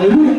Alléluia.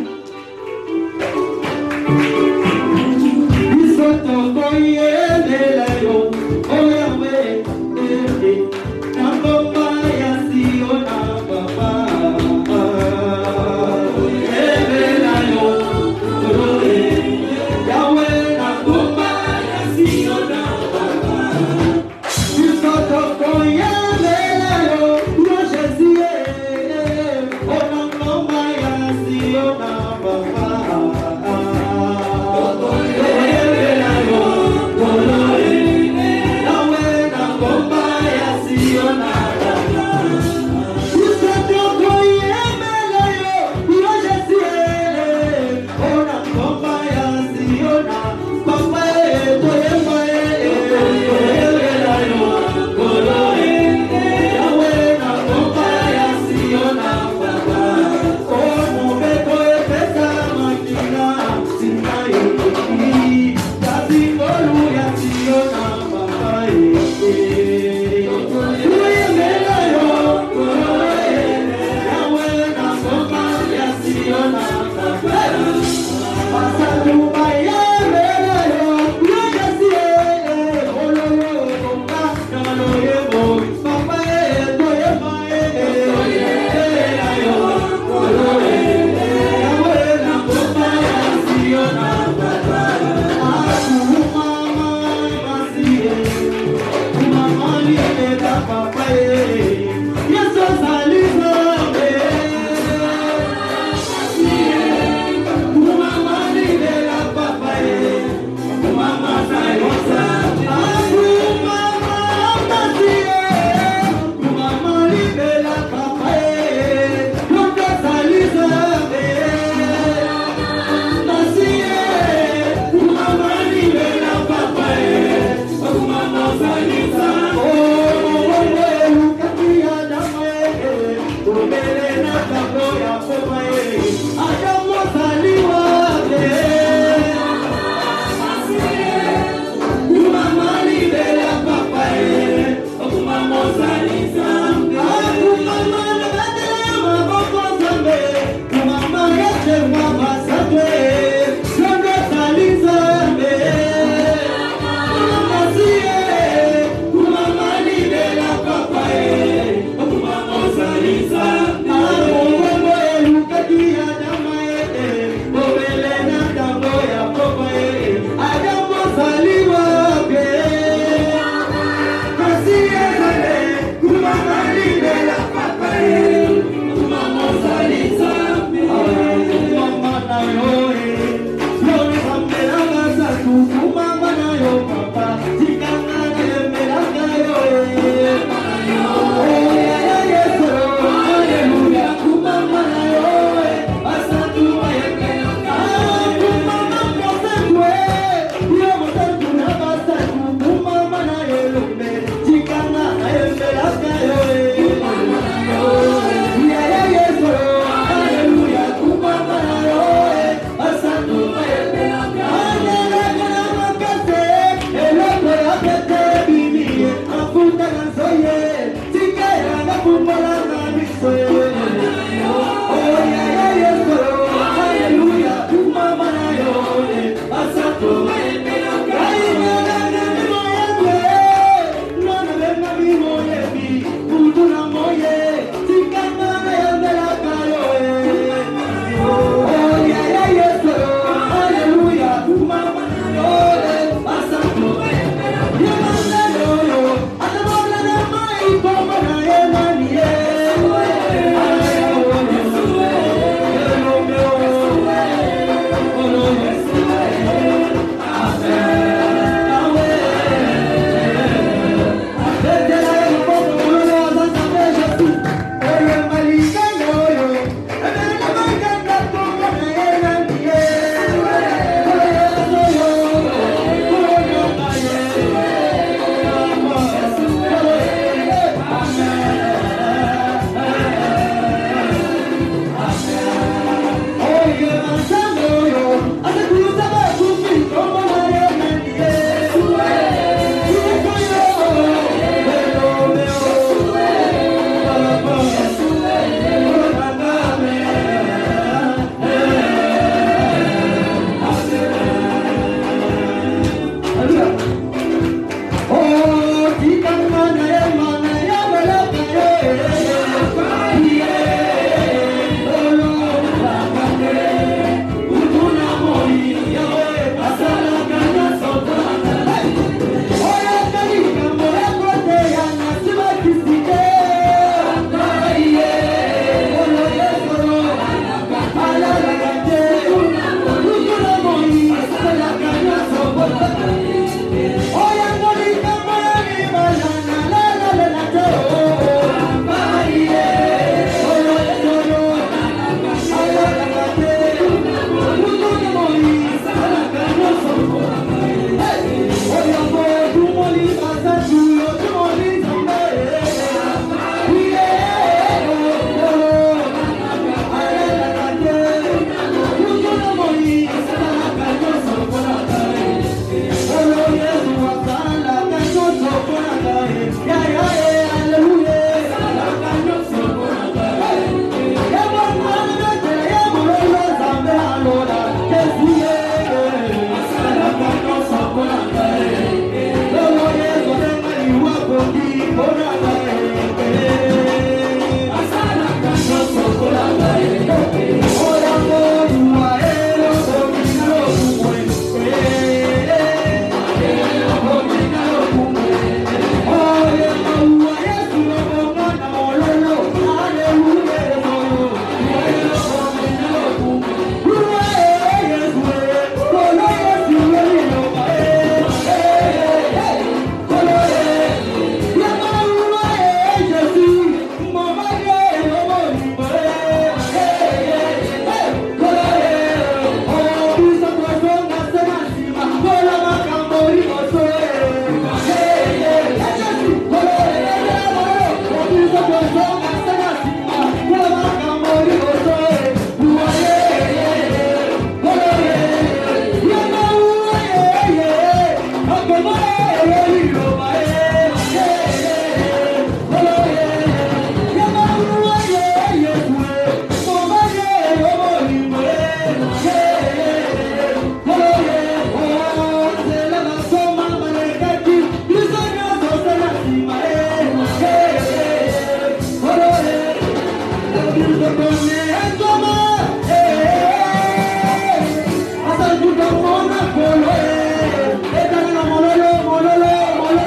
Mololo,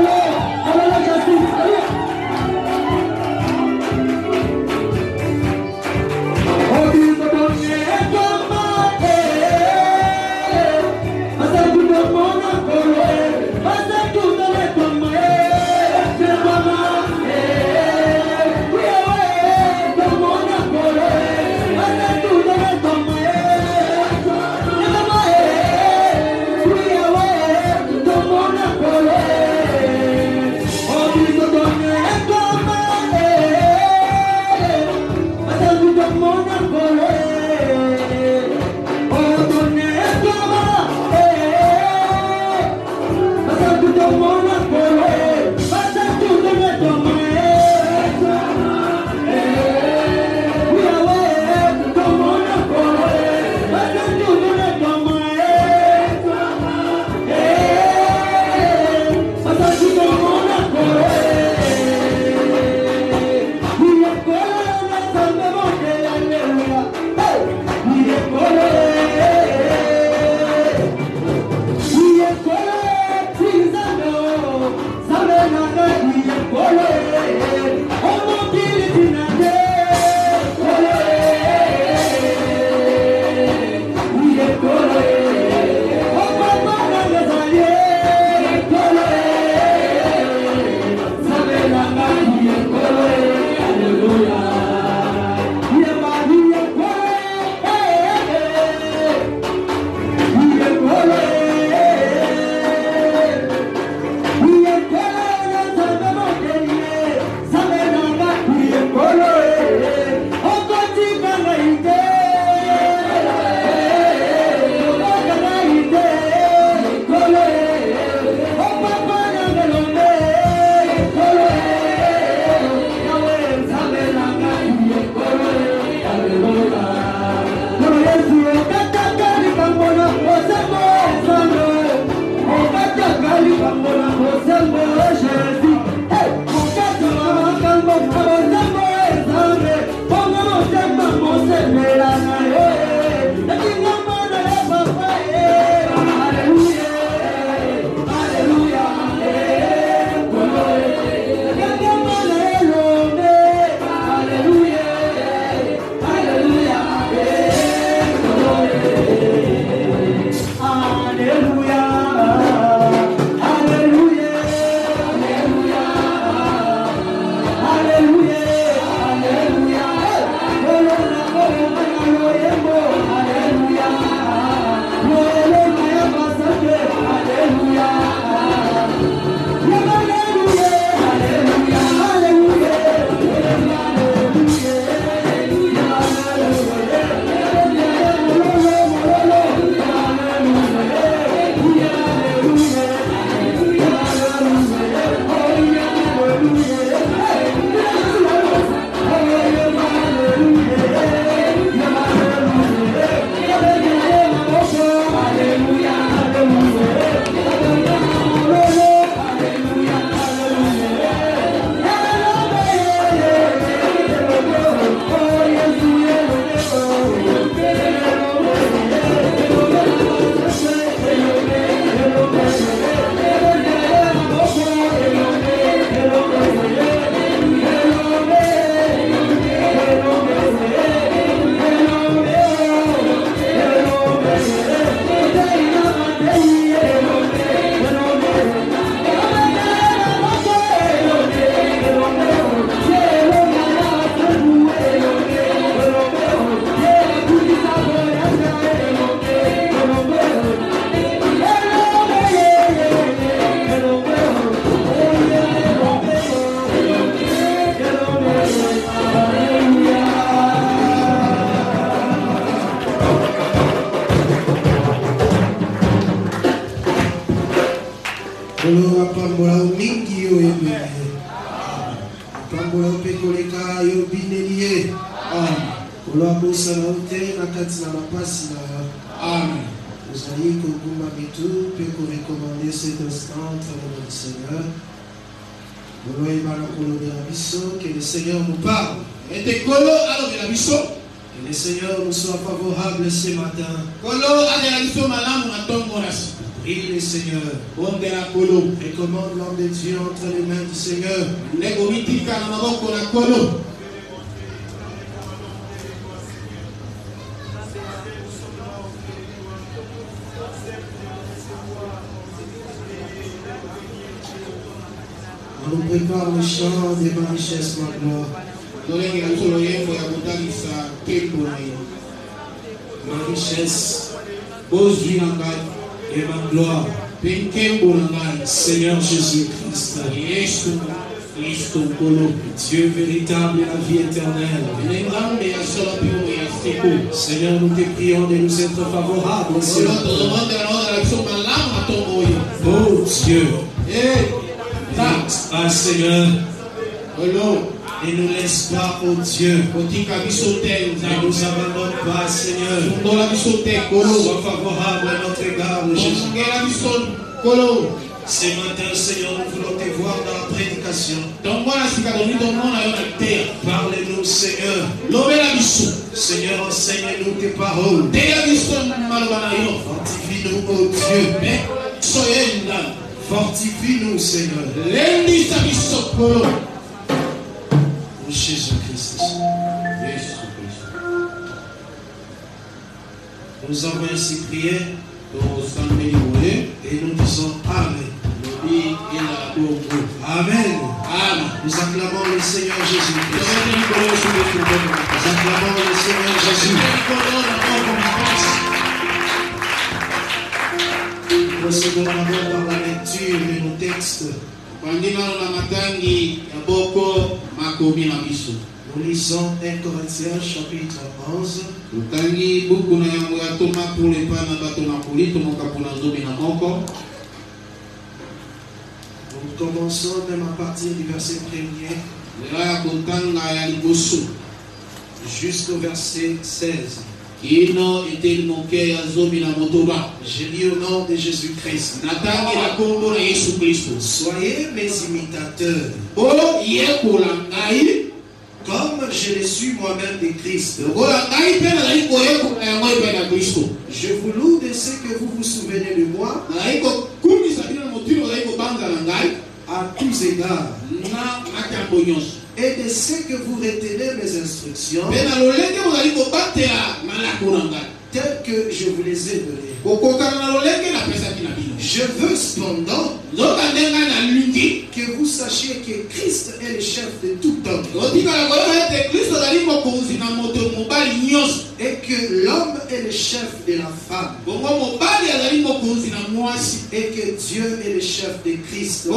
Kolo apambola mingi yo ebele. Apambola pekoleka yo binelie. Kolo abosala ute na kati na mapasi na yo. Amen. Nous allons koguma bitu pe ko recommander cet instant entre les mains du Seigneur. Kolo ebala kolo de la biso, que le Seigneur nous parle. Et te kolo alo de la biso. Que le Seigneur nous soit favorable ce matin. Kolo alo la biso malamu na tongo rasi. Prie le Seigneur. Recommande l'homme de Dieu entre les mains du Seigneur. On nous prépare le chant de ma richesse, ma gloire. Ma richesse, et ma gloire. Seigneur Jésus-Christ, Dieu véritable et la vie éternelle. Seigneur, nous te prions de nous être favorables. Oh Dieu, Seigneur, ne nous laisse pas, oh Dieu, ne nous abandonne pas, Seigneur. Sois favorable à notre égard, Jésus. Ce matin, Seigneur, nous voulons te voir dans la prédication. Parle-nous, Seigneur. Seigneur, enseigne-nous tes paroles. Fortifie-nous, oh Dieu. Fortifie-nous, Seigneur. Jésus-Christ. Nous avons ainsi prié et nous disons Amen. Amen. Amen. Nous acclamons le Seigneur Jésus-Christ. Nous acclamons le Seigneur Jésus. Nous procédons d'abord par la lecture de nos textes. Nous lisons 1 Corinthiens chapitre 11. Nous commençons même à partir du verset 1er jusqu'au verset 16. J'ai lu au nom de Jésus-Christ. Soyez mes imitateurs, comme je le suis moi-même de Christ. Je vous loue de ce que vous vous souvenez de moi à tous égards, et de ce que vous retenez mes instructions telles que je vous les ai données. Je veux cependant que vous sachiez que Christ est le chef de tout homme, et que l'homme est le chef de la femme, et que Dieu est le chef de Christ.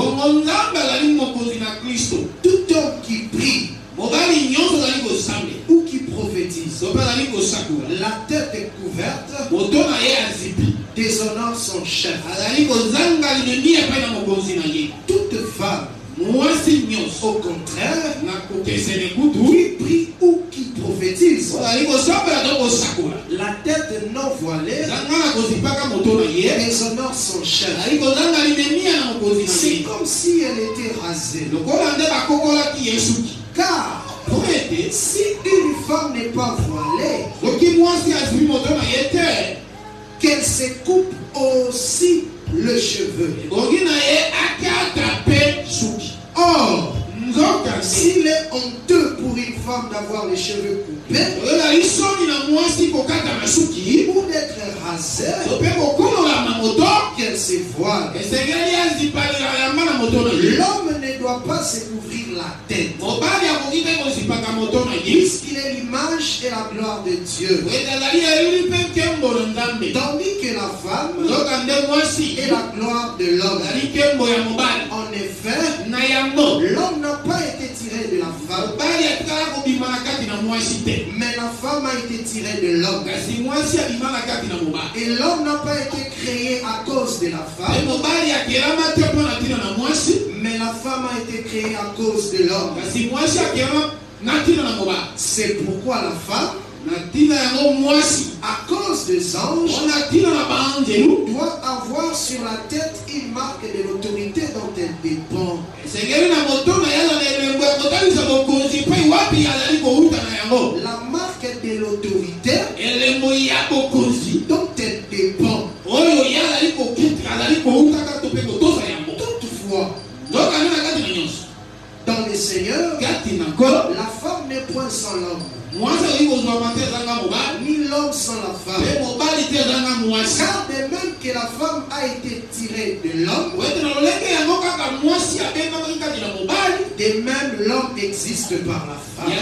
Tout homme qui prie ou qui prophétise, la tête est couverte, déshonore son chef. Toute femme, au contraire, qui prie ou qui prophétise, la tête non voilée, déshonore son chef. C'est comme si elle était rasée. Car si une femme n'est pas voilée, qu'elle se coupe aussi le cheveu. Or, s'il est honteux pour une femme d'avoir les cheveux coupés ou d'être rasée, qu'elle se voile. L'homme ne doit pas se couvrir la tête, puisqu'il est l'image et la gloire de Dieu, tandis que la femme est la gloire de l'homme. En effet, l'homme n'a pas été tiré de la femme, mais la femme a été tirée de l'homme. Et l'homme n'a pas été créé à cause de la femme, créée à cause de l'homme. C'est pourquoi la femme, à cause des anges, doit avoir sur la tête une marque de l'autorité dont elle dépend. La marque de l'autorité dont elle dépend. Toutefois, dans le Seigneur, la femme n'est point sans l'homme, ni l'homme sans la femme. Car de même que la femme a été tirée de l'homme, de même l'homme existe par la femme.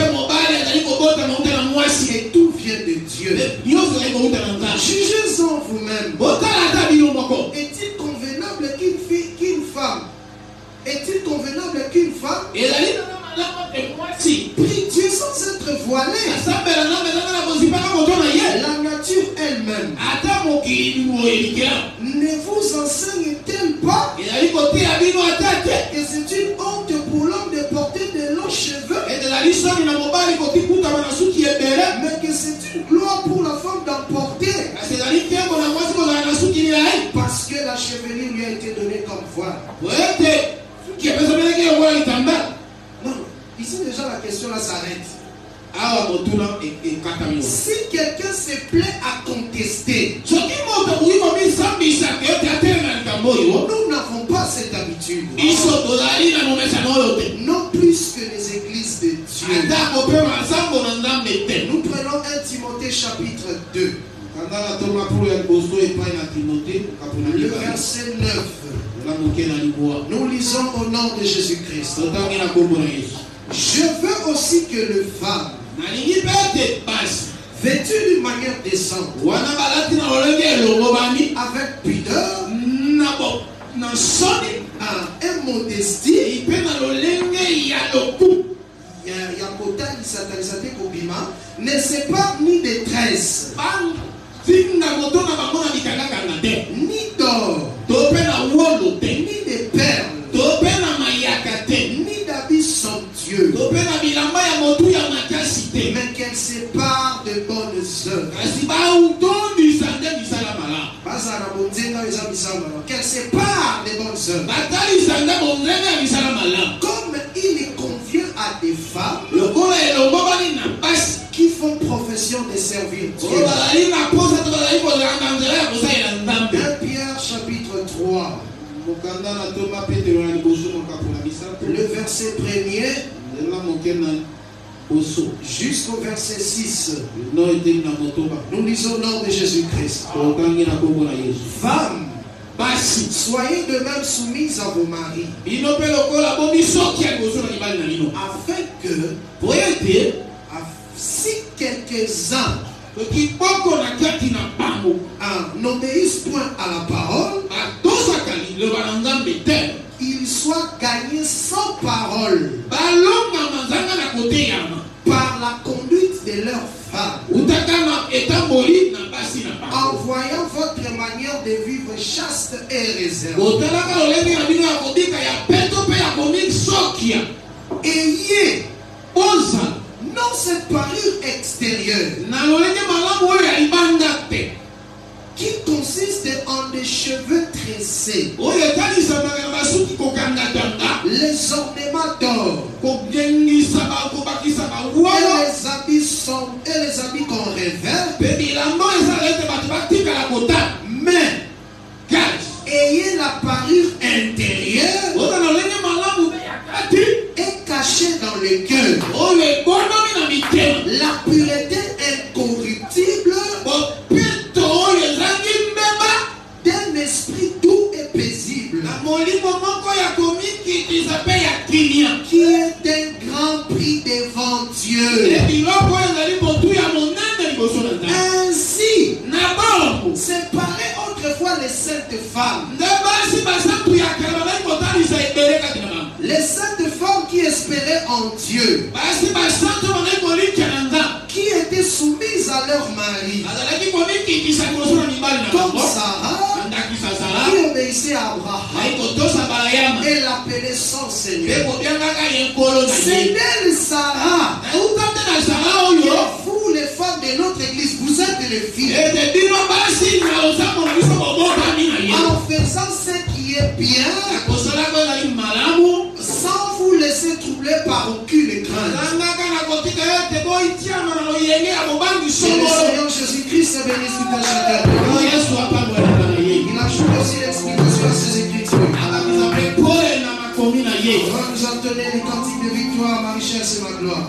Et tout vient de Dieu. Jugez-en vous-même. Est-il convenable qu'une femme prie Dieu sans être voilée? La nature elle-même ne vous enseigne-t-elle pas que c'est une honte pour l'homme de porter de longs cheveux, mais que c'est une gloire pour la femme d'en porter, parce que la chevelure lui a été donnée comme voile? Non, ici déjà la question là s'arrête. Si quelqu'un se plaît à contester, nous n'avons pas cette habitude. Non plus que les églises de Dieu. Nous prenons 1 Timothée chapitre 2. Le verset 9. Nous lisons au nom de Jésus-Christ. Je veux aussi que les femmes, vêtues d'une manière décente, avec pudeur, et modestie, ne séparent ni détresse, ni d'or, ni de perles, ni d'habits somptueux, mais qu'elle sépare de bonnes œuvres. Qu'elle sépare de bonnes œuvres. Comme il convient à des femmes qui font profession de servir Dieu. 1 Pierre chapitre 3. Le verset 1er jusqu'au verset 6. Nous lisons au nom de Jésus-Christ. Femmes, soyez de même soumises à vos maris, afin que si quelques-uns n'obéissent point à la parole, ils soient gagnés sans parole par la conduite de leurs femmes, en voyant votre manière de vivre chaste et réservée. Ayez non cette parure extérieure qui consiste en des cheveux tressés, les ornements d'or, et les habits qu'on révèle. Mais ayez la parure intérieure et cachée dans le cœur la pureté incorruptible d'un esprit doux et paisible, qui est un grand prix devant Dieu. Ainsi, séparez autrefois les saintes femmes, les saintes femmes qui espéraient en Dieu, qui étaient soumises à leur mari, comme Sarah, qui obéissait à Abraham, Et l'appeler son Seigneur. C'est Sarah. Vous, les femmes de notre église, vous êtes les filles. En faisant ce qui est bien, sans vous laisser troubler par aucune crainte. Que le Seigneur Jésus-Christ bénisse tout un chacun. Il a joué aussi l'explication à ses écritures. On nous entonnait les cantiques de victoire, ma richesse et ma gloire.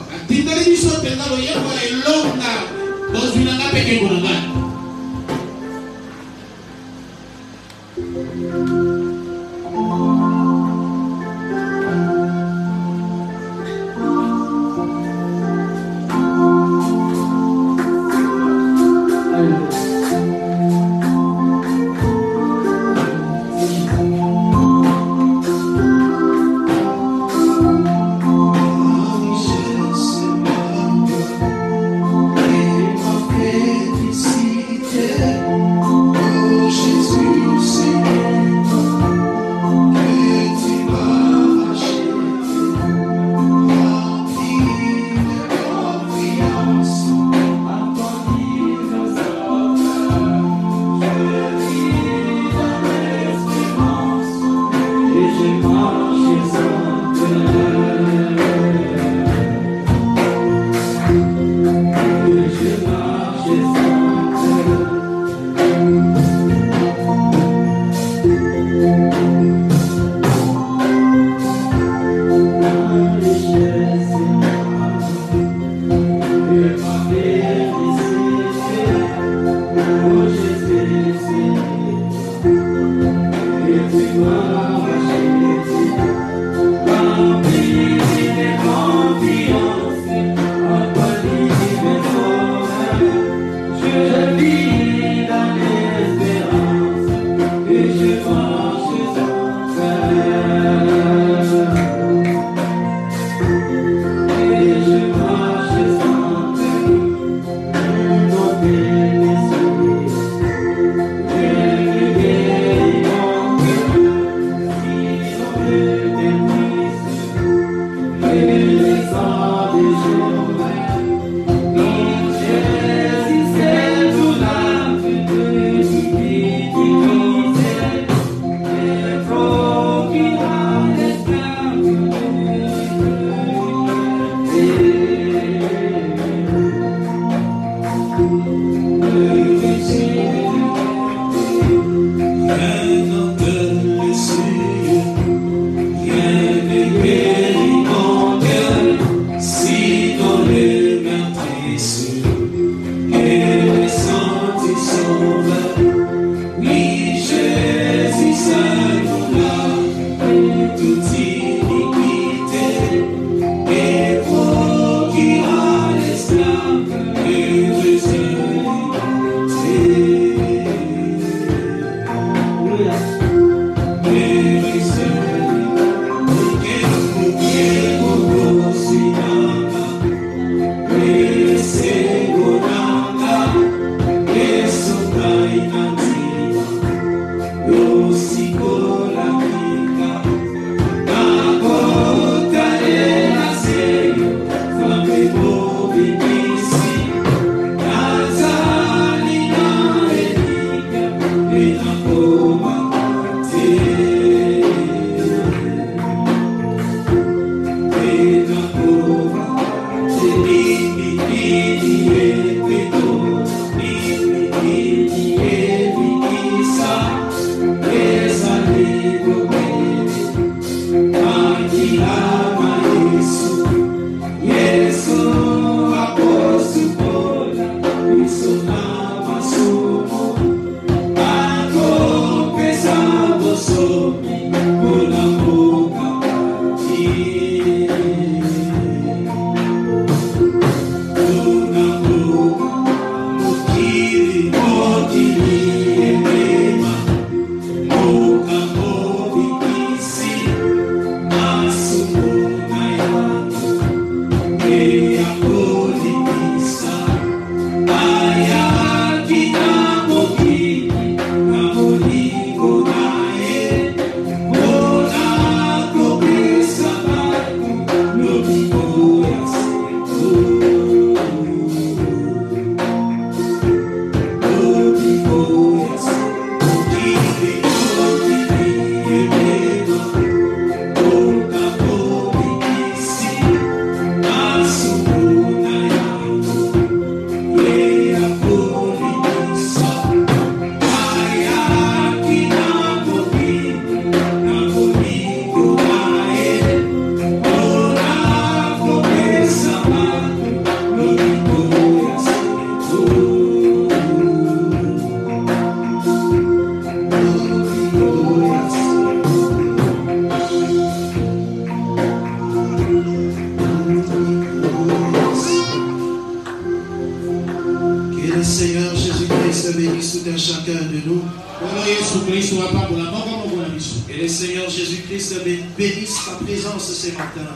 Et le Seigneur Jésus-Christ bénisse ta présence ce matin.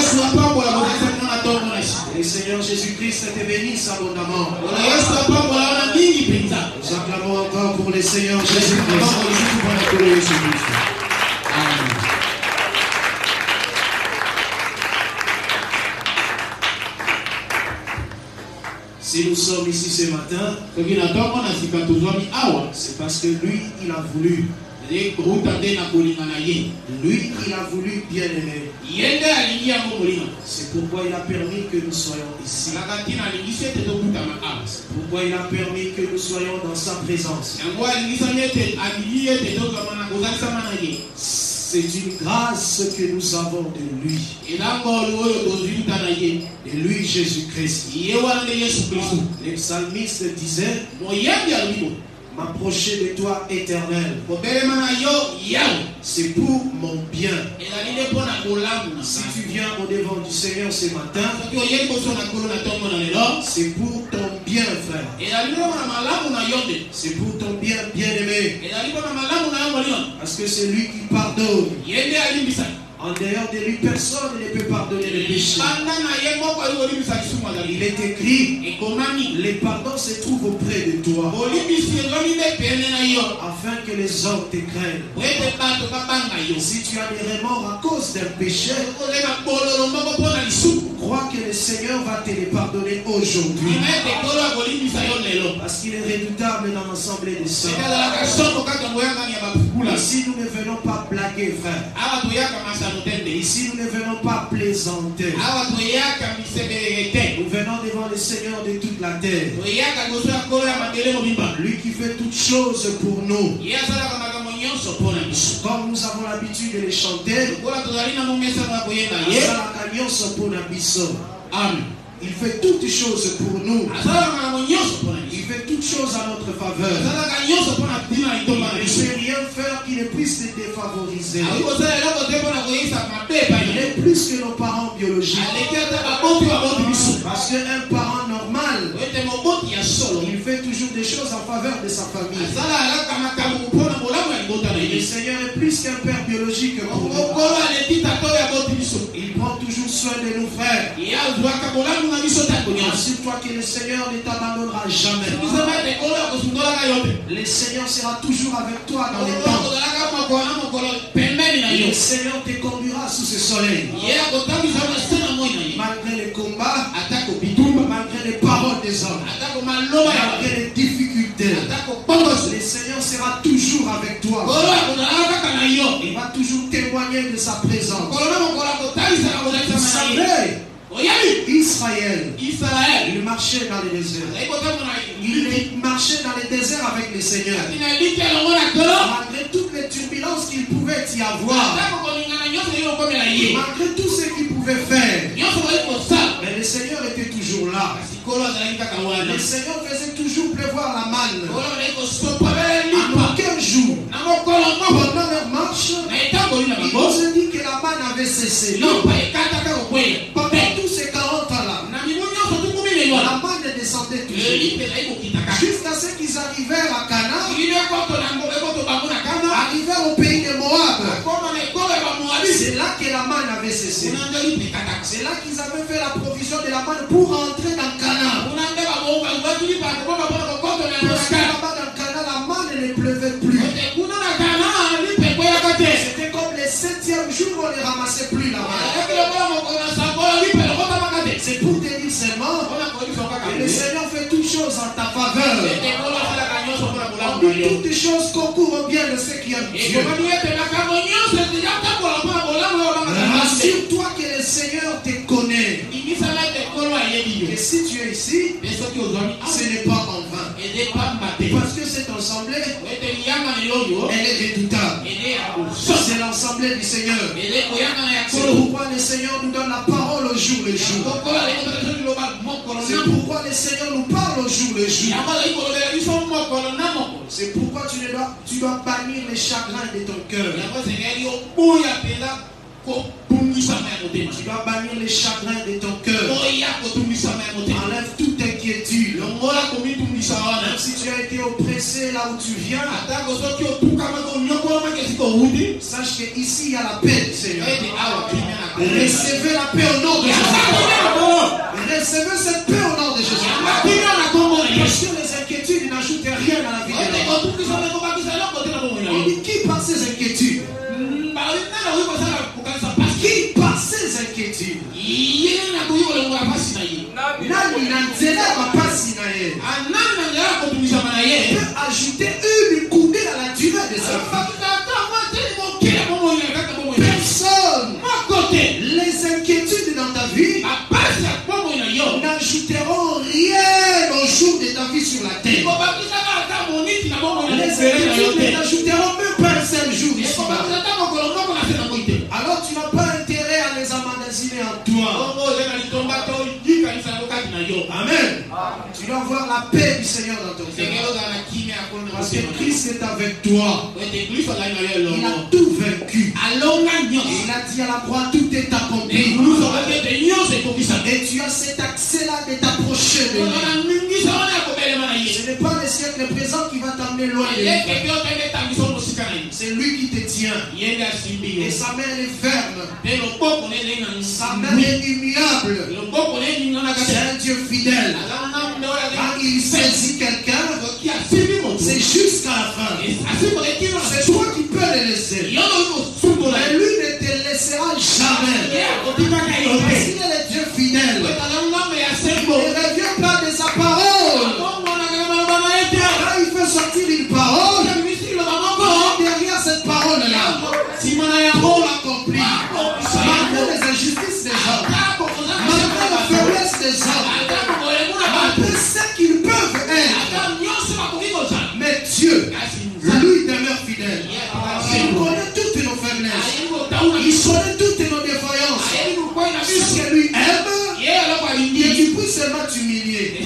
Et le Seigneur Jésus-Christ te bénisse abondamment. Nous acclamons encore pour le Seigneur Jésus-Christ. Amen. Si nous sommes ici ce matin, c'est parce que lui, il a voulu. Lui, il a voulu bien aimer. C'est pourquoi il a permis que nous soyons ici. C'est pourquoi il a permis que nous soyons dans sa présence. C'est une grâce que nous avons de lui. Et lui, Jésus-Christ. Les psalmistes disaient: m'approcher de toi, Éternel, c'est pour mon bien. Si tu viens au devant du Seigneur ce matin, c'est pour ton bien, frère. C'est pour ton bien, bien-aimé. Parce que c'est lui qui pardonne. En dehors de lui, personne ne peut pardonner les péchés. Il est écrit: les pardons se trouvent auprès de toi, afin que les hommes te craignent. Si tu as des remords à cause d'un péché, crois que le Seigneur va te les pardonner aujourd'hui. Parce qu'il est redoutable dans l'ensemble des saints. Ici, nous ne venons pas blaguer, frère. Ici, nous ne venons pas plaisanter. Nous venons devant le Seigneur de toute la terre. Lui qui fait toutes choses pour nous. Comme nous avons l'habitude de les chanter, Amen. Il fait toutes choses pour nous. Il fait toutes choses à notre faveur. Il ne sait rien faire qui ne puisse te défavoriser. Il est plus que nos parents biologiques. Parce qu'un parent normal, il fait toujours des choses en faveur de sa famille. Le Seigneur est plus qu'un père biologique pour nous. Il prend toujours soin de nos frères. Assure-toi que le Seigneur ne t'abandonnera jamais. Le Seigneur sera toujours avec toi dans les temps. Le Seigneur te conduira sous ce soleil. Malgré les combats, malgré les paroles des hommes, malgré les difficultés, le Seigneur sera toujours avec toi. Il va toujours témoigner de sa présence. Vous savez, Israël, il marchait dans les déserts. Il marchait dans les déserts avec le Seigneur. Malgré toutes les turbulences qu'il pouvait y avoir, malgré tout ce qu'il pouvait faire, mais le Seigneur était toujours là. Le Seigneur faisait toujours pleuvoir la manne. En aucun jour, pendant leur marche, il nous a dit que la manne avait cessé. Non. Pendant tous ces 40 ans-là, la manne descendait toujours. Jusqu'à ce qu'ils arrivèrent à Canaan, arrivèrent au pays de Moab. C'est là que la manne avait cessé. C'est là qu'ils avaient fait la provision de la manne pour rentrer dans Canaan. Parce que là-bas dans Canaan, la manne ne pleuvait plus. C'était comme le 7e jour où on ne ramassait plus la manne. C'est pour te dire seulement que le Seigneur fait toutes choses en ta faveur. Toutes choses concourent bien de ceux qui aiment Dieu. Rassure-toi que le Seigneur te connaît. Et si tu es ici, ce n'est pas en vain. Parce que cette assemblée, elle est redoutable. C'est l'assemblée du Seigneur. C'est pourquoi le Seigneur nous donne la parole au jour le jour. C'est pourquoi le Seigneur nous parle au jour le jour. C'est pourquoi tu dois bannir les chagrins de ton cœur. Tu dois bannir les chagrins de ton cœur. Enlève toute inquiétude. inquiétudes, même si tu as été oppressé là où tu viens, sache qu'ici il y a la paix du Seigneur. Recevez la paix au nom de Jésus. Recevez cette paix au nom de Jésus. Parce que les inquiétudes n'ajoutent rien à la vie de l'homme. Qui par ces inquiétudes? Qui par ces inquiétudes? Peut ajouter une coudée à la durée de sa vie. Personne. Les inquiétudes dans ta vie n'ajouteront rien au jour de ta vie sur la terre. Les inquiétudes n'ajouteront même pas un seul jour ici. Alors tu n'as pas intérêt à les emmagasiner en toi. Amen. Tu dois avoir la paix du Seigneur dans ton cœur. Parce que Christ est avec toi. Il a tout vaincu. Il a dit à la croix, tout est accompli. Et tu as cet accès-là de t'approcher de lui. Ce n'est pas le siècle présent qui va t'amener loin de lui. C'est lui qui te tient. Et sa main est ferme. Sa main est immuable. C'est un Dieu fidèle. Quand il saisit quelqu'un, c'est jusqu'à la fin. C'est toi qui peux le laisser. Mais lui ne te laissera jamais. Parce qu'il est le Dieu fidèle. Il ne revient pas de sa parole. Quand il fait sortir une parole, derrière cette parole-là, pour l'accomplir, malgré les injustices des gens, malgré la faiblesse des hommes, malgré ce qu'ils peuvent être, mais Dieu, lui demeure fidèle. Il connaît toutes nos faiblesses. Il connaît toutes nos défaillances. Ce que lui aime, que tu puisses seulement t'humilier.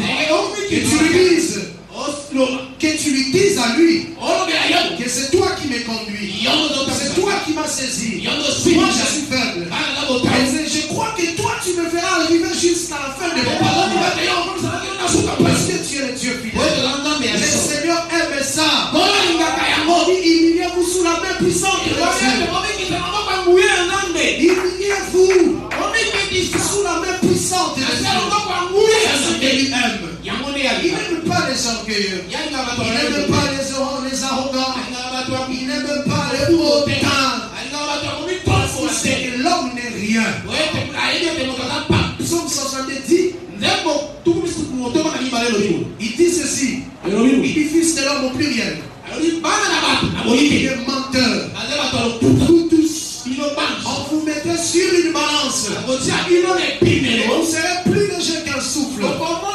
Que tu lui dises à lui que c'est toi qui me conduis. C'est toi qui m'as saisi. Moi je suis faible. Et je crois que toi tu me feras arriver jusqu'à la fin de mon temps. Parce que tu es le Dieu fidèle. Le Seigneur aime ça. Humiliez-vous sous la main puissante de Dieu. Humiliez-vous sous la main puissante de Dieu. Il aime. Il n'aime pas les orgueilleux. Il n'aime pas les arrogants. Il n'aime pas les hautains. C'est que l'homme n'est rien. Psaume 70 dit, il dit ceci. Il dit fils de l'homme au pluriel. Il est menteur. Vous tous, on vous mettrait sur une balance. Vous ne serez plus léger qu'un souffle.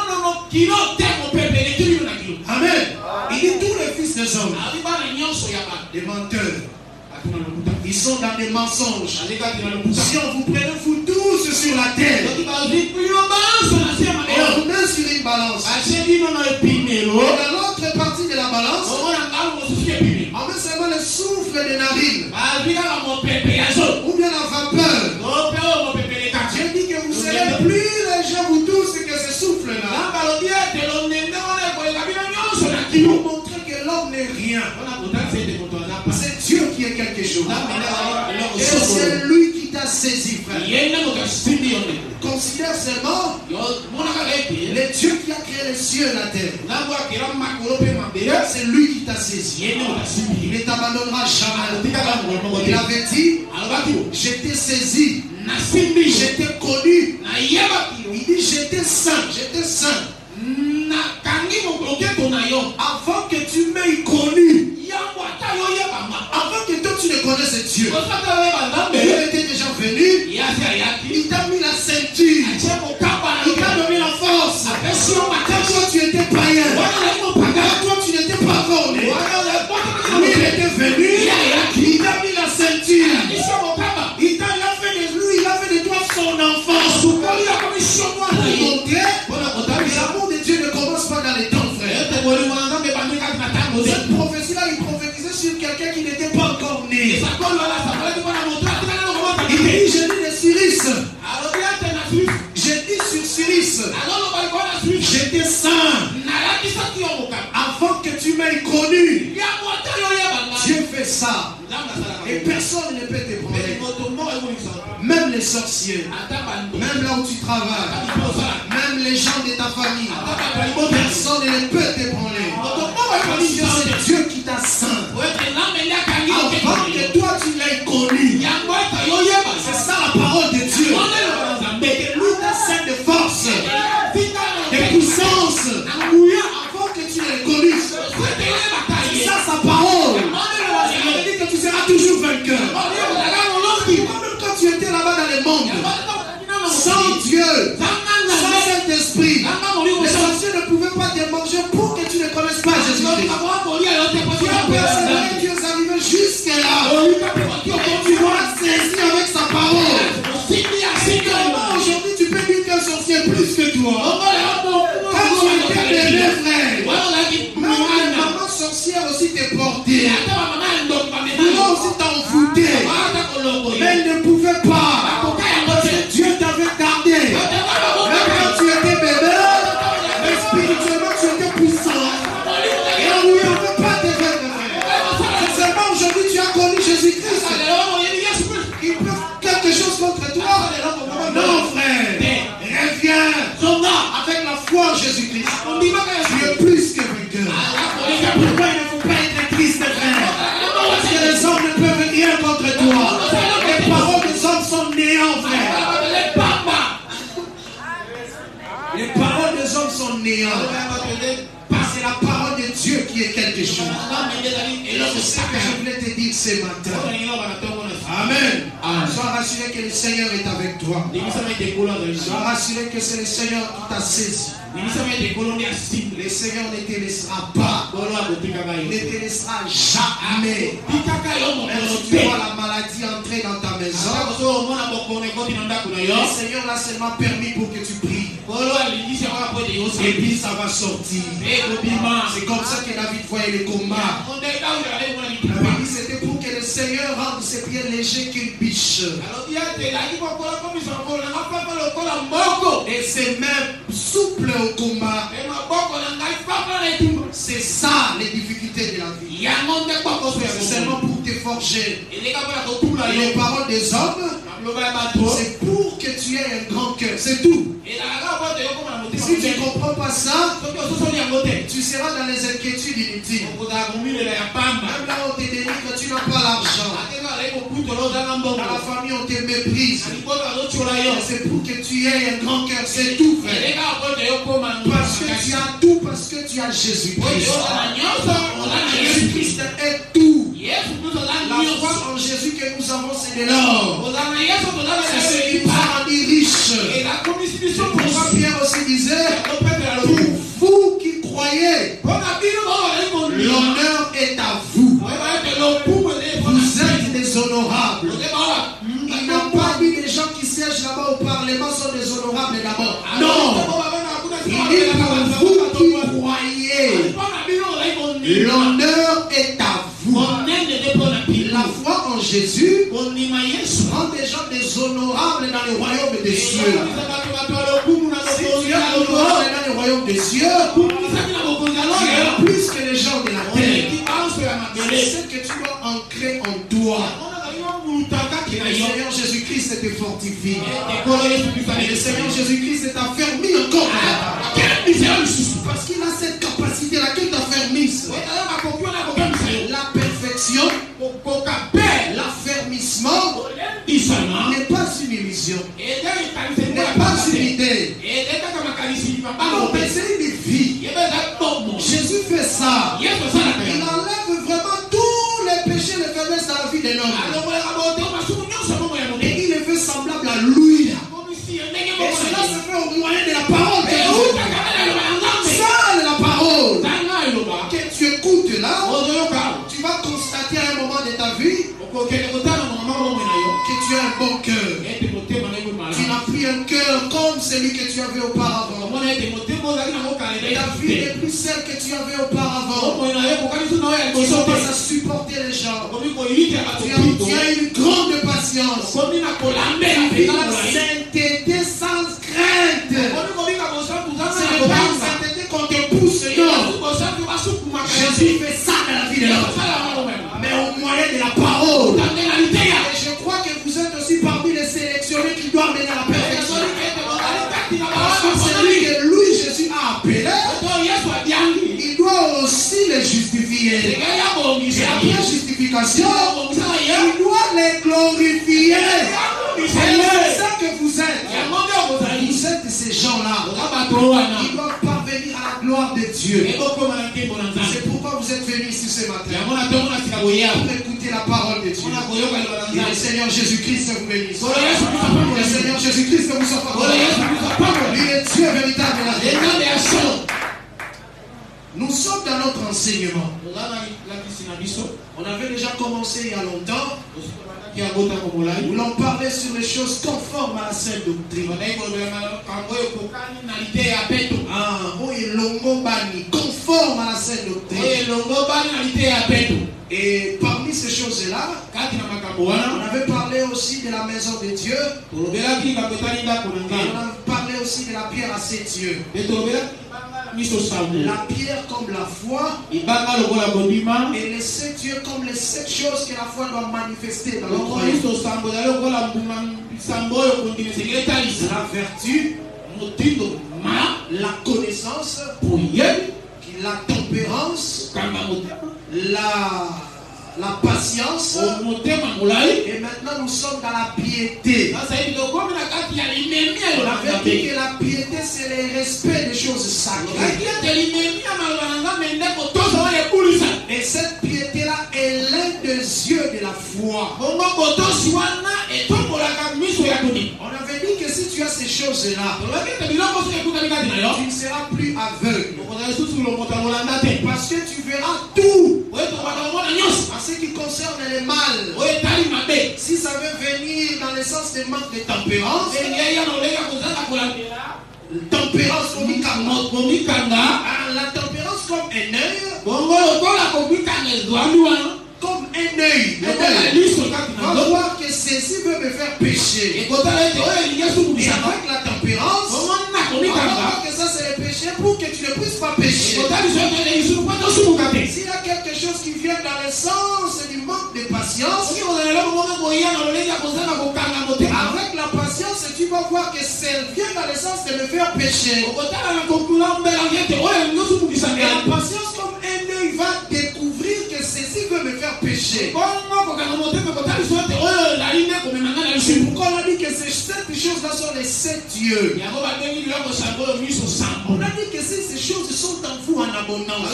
Amen. Il dit tous les fils des hommes, des menteurs. Ils sont dans des mensonges. Si on vous prenait vous tous sur la terre et on vous met sur une balance, et dans l'autre partie de la balance, on met seulement le souffle des narines ou bien la vapeur. Dieu dit que vous serez plus légers vous tous que ce souffle-là, pour montrer que l'homme n'est rien. C'est Dieu qui est quelque chose. Et c'est lui qui t'a saisi, frère. Considère seulement le Dieu qui a créé les cieux et la terre. C'est lui qui t'a saisi. Il ne t'abandonnera jamais. Il avait dit, j'étais saisi, j'étais connu. Il dit, j'étais saint, j'étais saint. Avant que tu m'aies connu, avant que toi tu ne connaisses Dieu, il était déjà venu. Il t'a mis la ceinture, il t'a donné la force. Quand toi tu étais païen, quand toi tu n'étais pas formé, lui il était venu, il t'a mis la ceinture, il t'a fait ça. Et personne ne peut t'ébranler. Même les sorciers, même là où tu travailles, même les gens de ta famille, personne ne peut t'ébranler. Parce que c'est Dieu qui t'a saint. Avant que toi tu l'aies connu. C'est ça la parole de Dieu. Et que lui t'a saint de force, de puissance. Avant que tu l'aies connu. C'est ça sa parole. Il dit que tu seras toujours vainqueur. Même quand tu étais là-bas dans le monde, sans Dieu, sans Saint-Esprit, les sorciers ne pouvaient pas te manger pour que tu ne connaisses pas Jésus-Christ. Tu as persévéré, tu es arrivé jusque-là. Tu dois saisir avec sa parole. Comment aujourd'hui tu peux dire qu'un sorcier est plus que toi? Quand tu étais bébé, frère, même les mamans sorcières aussi te portaient. Ils aussi t'envoûté. Mais ils ne pouvaient pas. Parce que Dieu t'avait gardé. Même quand tu étais bébé, mais spirituellement tu étais puissant. Et on ne peut pas te faire. C'est seulement aujourd'hui tu as connu Jésus-Christ. Il peut quelque chose contre toi. Non frère. Reviens avec la foi en Jésus-Christ. Tu es plus que vainqueur. Pourquoi il ne faut pas être triste, frère? Parce que les hommes ne peuvent rien contre toi. Les paroles des hommes sont néants, frère. Les paroles des hommes sont néants. Parce que c'est la parole de Dieu qui est quelque chose. Et c'est ça que je voulais te dire ce matin. Amen. Sois rassuré que le Seigneur est avec toi. Sois rassuré que c'est le Seigneur qui t'a saisi. Le Seigneur ne te laissera pas. Ne te laissera jamais. Même si tu vois la maladie entrer dans ta maison, le Seigneur l'a seulement permis pour que tu pries. Et puis ça va sortir. C'est comme ça que David voyait le combat. David, c'était pour que le Seigneur rende ses pieds légers qu'une biche. Et ses mains souples au combat. C'est ça les difficultés de la vie. C'est seulement pour te forger. Et les paroles des hommes, c'est pour que tu aies un grand cœur. C'est tout. Si tu ne comprends pas ça, tu seras dans les inquiétudes inutiles. Même là où on te dit que tu n'as pas l'argent. Dans la famille on te méprise. C'est pour que tu aies un grand cœur. C'est tout, frère. Parce que tu as tout, parce que tu as Jésus-Christ. Jésus-Christ est tout. La foi en Jésus que nous avons, c'est de l'or. C'est ce qui nous a rendu riches. Pourquoi Pierre aussi disait, pour vous qui croyez, l'honneur est à vous. Vous êtes des honorables. Il n'a pas dit les gens qui siègent là-bas au Parlement sont des honorables d'abord. Non. Il dit pour vous qui croyez, l'honneur est à vous. La foi en Jésus rend des gens déshonorables dans le royaume des cieux. Si tu es honorable dans le royaume des cieux, tu es plus que les gens de la terre. C'est ce que tu dois ancrer en toi. Le Seigneur Jésus-Christ te fortifie. Le Seigneur Jésus-Christ t'affermit encore. Parce qu'il a cette capacité là qu'il t'affermisse. La perfection, l'affermissement n'est pas une illusion, n'est pas une idée. Alors, c'est une vie. Jésus fait ça. Il enlève vraiment tous les péchés, les faiblesses dans la vie de l'homme. Et il les fait semblable à lui. Et cela se fait au moyen de la parole de Dieu. Ça, c'est la parole. Que tu écoutes là, tu vas constater à un moment de ta vie que tu as un bon cœur. Tu n'as plus un cœur comme celui que tu avais auparavant. Ta vie n'est plus celle que tu avais auparavant. Tu commences à supporter les gens. Tu as une grande patience. La sainteté sans crainte. C'est pas une sainteté qu'on te pousse, non. Jésus fait ça dans la vie de l'homme. Mais au moyen de C'est ça que vous êtes. Vous êtes ces gens-là. Ils doivent parvenir à la gloire de Dieu. C'est pourquoi vous êtes venus ici ce matin. Pour écouter la parole de Dieu. Que le Seigneur Jésus-Christ vous bénisse. Que le Seigneur Jésus-Christ vous soit favorable. Il est Dieu véritable. Nous sommes dans notre enseignement. On avait déjà commencé il y a longtemps. Où l'on parlait sur les choses conformes à la sainte doctrine. Conforme à la sainte doctrine. Et parmi ces choses-là, on avait parlé aussi de la maison de Dieu. Et on a parlé aussi de la pierre à 7 yeux. La pierre comme la foi et les 7 yeux comme les 7 choses que la foi doit manifester dans le croyant. La vertu, la connaissance, la tempérance, la patience, et maintenant nous sommes dans la piété. On avait dit que la piété c'est le respect des choses sacrées. Et cette piété là est l'un des yeux de la foi. On avait dit que si tu as ces choses là, tu ne seras plus aveugle. Parce que tu verras tout. En ce qui concerne les mal, si ça veut venir dans le sens de manque de tempérance, la tempérance comme un œil, comme un œil. On va voir que ceci veut me faire pécher. Et avec la tempérance, on va voir que ça c'est le péché pour que tu ne puisses pas pécher. S'il y a quelque chose qui vient dans le sens du manque de patience, avec la patience, tu vas voir que ça vient dans le sens de me faire pécher. Et la patience comme un œil va découvrir que ceci veut me faire pécher. C'est pourquoi on a dit que ces 7 choses-là sont les 7 yeux. On a dit que si ces choses sont en vous en abondance,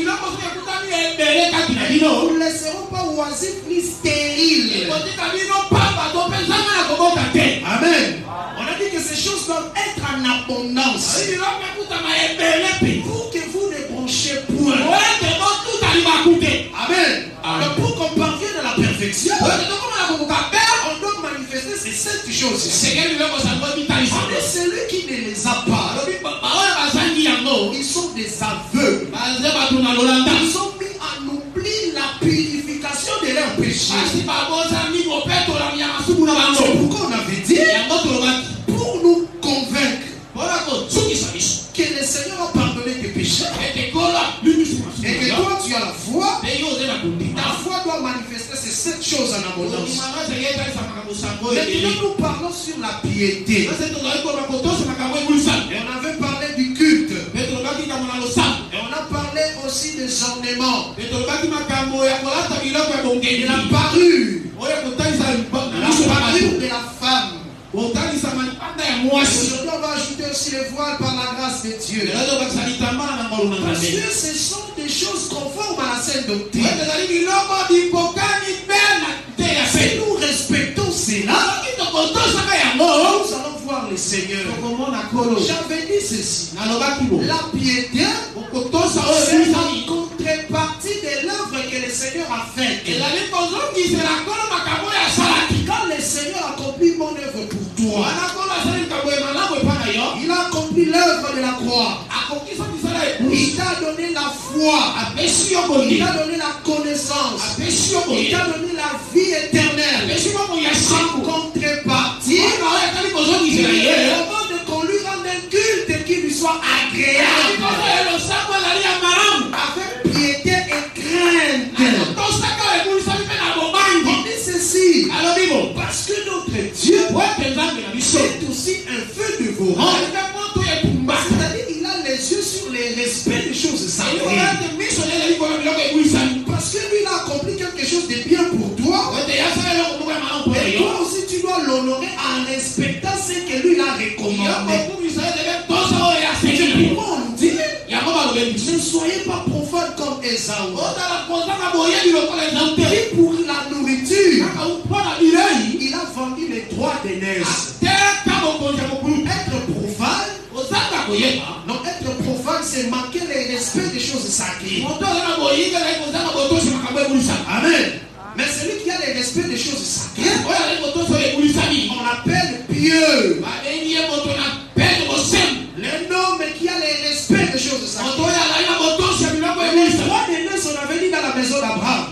nous ne laisserons pas oisifs ni stériles. Amen. On a dit que ces choses doivent être en abondance pour que vous ne branchez point. Amen. Donc pour qu'on parvienne à la perfection, on doit manifester ces 7 choses. C'est celui qui ne les a pas. Ils sont des aveugles. Ils ont mis en oubli la purification de leurs péchés. C'est pourquoi on avait dit, pour nous convaincre que le Seigneur a pardonné tes péchés et que toi tu as la foi, ta foi doit manifester ces 7 choses en abondance. Maintenant nous parlons sur la piété. Et on avait parlé du culte. Et on a parlé aussi des ornements. Et la parure. La parure de la femme. Aujourd'hui, on va ajouter aussi le voile par la grâce de Dieu. Parce que ce sont des choses conformes à la sainte doctrine. Si nous respectons cela, nous allons voir le Seigneur. J'avais dit ceci. La piété, c'est la contrepartie de l'œuvre que le Seigneur a faite. Quand le Seigneur accomplit mon œuvre pour toi, il a accompli l'œuvre de la croix. Il t'a donné la foi. Il t'a donné la connaissance. Il t'a donné la vie éternelle. En contrepartie, avant de qu'on lui rende un culte qui lui soit agréable, avec piété et crainte. On dit ceci parce que notre Dieu est aussi un feu dévorant. C'est-à-dire qu'il a les yeux sur les respects des choses sacrées. Parce que lui il a accompli quelque chose de bien pour toi. Et toi aussi tu dois l'honorer en respectant ce que lui a recommandé. C'est pourquoi on nous dit, ne soyez pas profanes comme Esaü, qui pour la nourriture, il a vendu les droits d'aînesse. Être profane, non, être profane, c'est manquer le respect des choses sacrées. Amen. Mais celui qui a le respect des choses sacrées, on appelle pieux. L'homme qui a le respect des choses sacrées. Les droits d'aînesse, on avait dit dans la maison d'Abraham.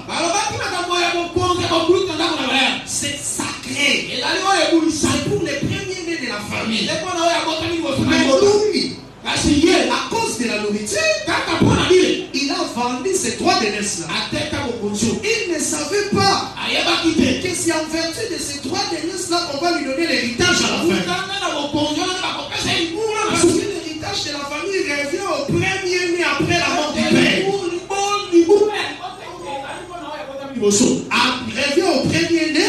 C'est sacré. C'est pour les premiers-nés de la famille. Mais lui, à cause de la nourriture, il a vendu ses droits d'aînesse là. Il ne savait pas que c'est en vertu de ces droits d'aînesse là qu'on va lui donner l'héritage à la fin. Parce que l'héritage de la famille revient au premier-né après la mort du père. Revient au premier-né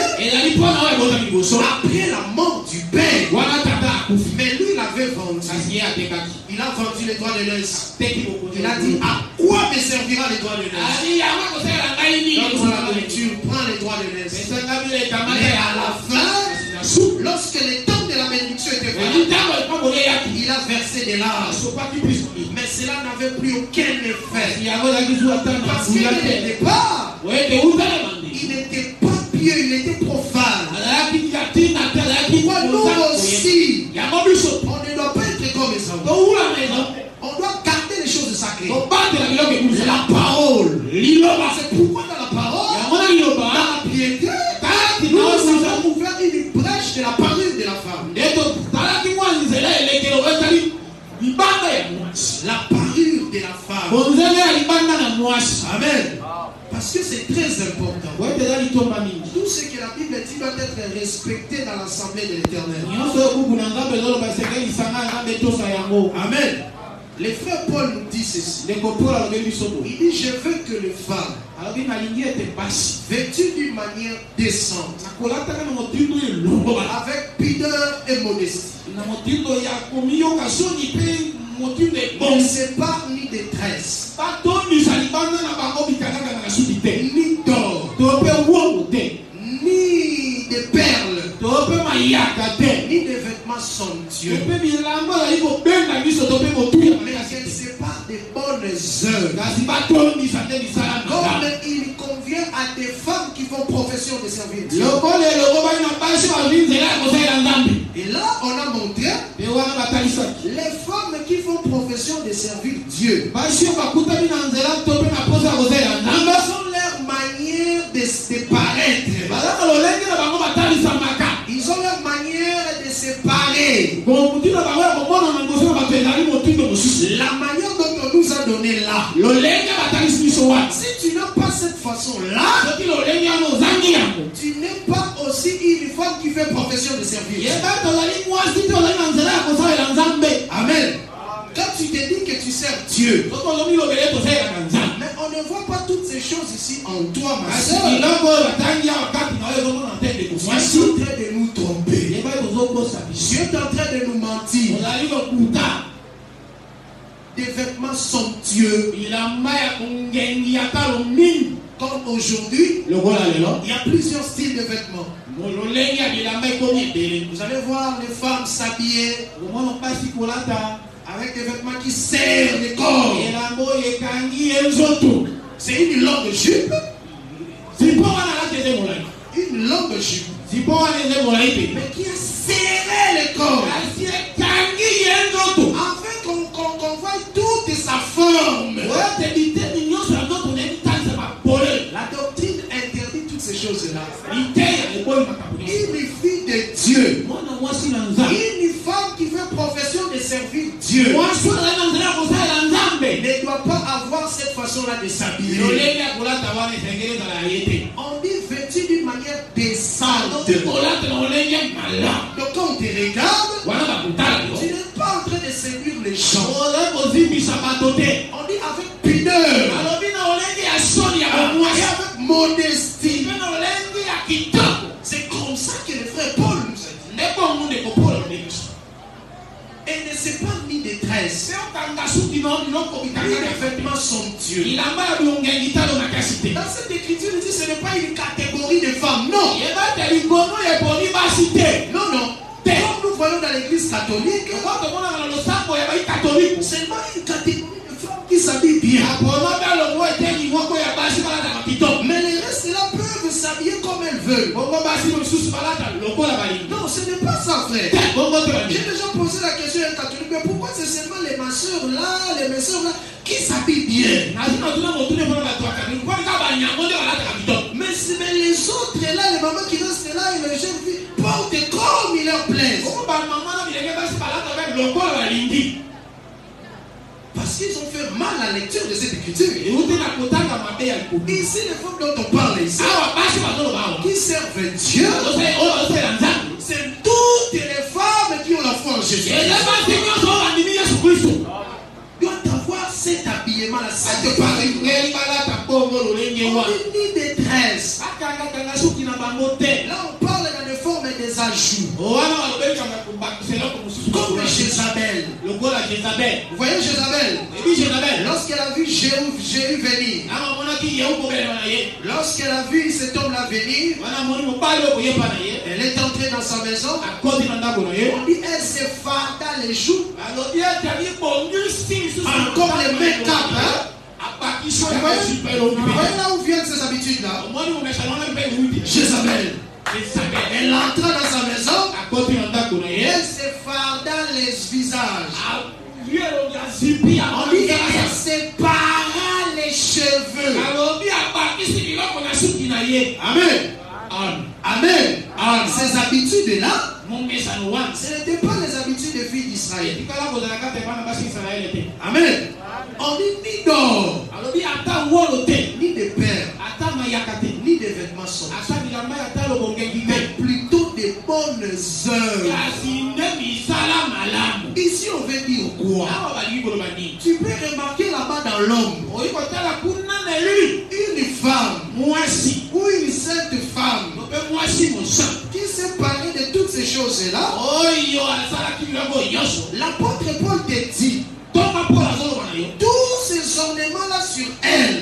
après la mort du père. Mais lui, il avait vendu. Il a vendu les droits de l'aise. Il a dit, à quoi me servira les droits de l'aise? Donc la nourriture prend les droits de l'aise. Mais à la fin, lorsque le temps de la bénédiction était venu, il a versé des larmes. Mais cela n'avait plus aucun effet. Parce qu'il n'était pas. Il n'était pas pieux, il était profane. Pourquoi nous aussi, on ne doit pas être comme Esaü. On doit garder les choses sacrées. La parole. C'est pourquoi dans la parole, dans la piété, nous avons ouvert une brèche de la parure de la femme. La parure de la femme. Amen. Parce que c'est très important. Tout ce que la Bible dit doit être respecté dans l'assemblée de l'Éternel. Amen. Le frère Paul nous dit ceci. Il dit, je veux que les femmes, vêtues d'une manière décente, avec pudeur et modestie, ne s'épargnent ni détresse, ni d'or, ni de perles, ni de vêtements somptueux, mais qu'elle sépare des bonnes œuvres, comme il convient à des femmes qui font profession de servir Dieu. Et là, on a montré les femmes qui font profession de servir Dieu. Ils ont leur manière de paraître. Ils ont leur manière de se parler. La manière dont on nous a donné là. Si tu n'as pas cette façon-là, tu n'es pas aussi une femme qui fait profession de servir. Amen. Quand tu te dis que tu sers Dieu, mais on ne voit pas toutes ces choses ici en toi, ma soeur. Dieu est en train de nous tromper. Dieu est en train de nous mentir. Des vêtements somptueux. Comme aujourd'hui, il y a plusieurs styles de vêtements. Vous allez voir les femmes s'habiller avec des vêtements qui serrent le corps. C'est une longue jupe. Une longue jupe. Mais qui a serré le corps. Afin qu'on voit toute sa forme. La doctrine interdit toutes ces choses-là. Une fille de Dieu, une femme qui fait profession de servir Dieu, ne doit pas avoir cette façon-là de s'habiller. On dit vêtu d'une manière décente. Donc quand on te regarde, tu n'es pas en train de séduire les gens. On dit avec pudeur et avec modestie. C'est comme ça que le frère Paul nous a c'est pas ni détresse. Ni des vêtements somptueux. Dans cette écriture, il dit ce n'est pas une catégorie de femmes. Non. Non, non. Comme nous voyons dans l'église catholique, c'est pas une catégorie de femmes qui s'habillent bien. Mais les restes là peuvent s'habiller comme elles veulent. Non, ce n'est pas ça, frère. J'ai déjà posé la question à un catholique, mais pourquoi c'est seulement les masseurs là, les messeurs là qui s'habillent bien? Mais les autres là, les mamans qui restent là et les jeunes filles portent comme il leur plaise. Parce qu'ils ont fait mal à la lecture de cette écriture. Ici, les femmes dont on parle ici, qui servent Dieu, c'est toutes les femmes qui ont la foi en Jésus. Doit avoir cet habillement-là, cette parure. Ni détresse. Là, on parle dans les formes des ajouts. Comme Jézabel. Vous voyez Jézabel? Lorsqu'elle a vu Jéhu venir, lorsqu'elle a vu cet homme-là venir, elle est entrée dans sa maison. On dit elle s'est farda les joues. Encore les make-up. Vous voyez là où viennent ces habitudes-là? Jézabel. Elle entra dans sa maison. Elle s'effarda les visages. On dit elle sépara les cheveux. Amen. Amen. Ces habitudes-là, ce n'étaient pas les habitudes des filles d'Israël. Amen. On dit ni d'or, ni de perles, ni de vêtements somptueux, mais plutôt des bonnes œuvres. Ici on veut dire quoi? Tu peux remarquer là-bas dans l'homme une femme ou une sainte femme qui s'est parlé de toutes ces choses-là. L'apôtre Paul te dit tous ces ornements-là sur elle.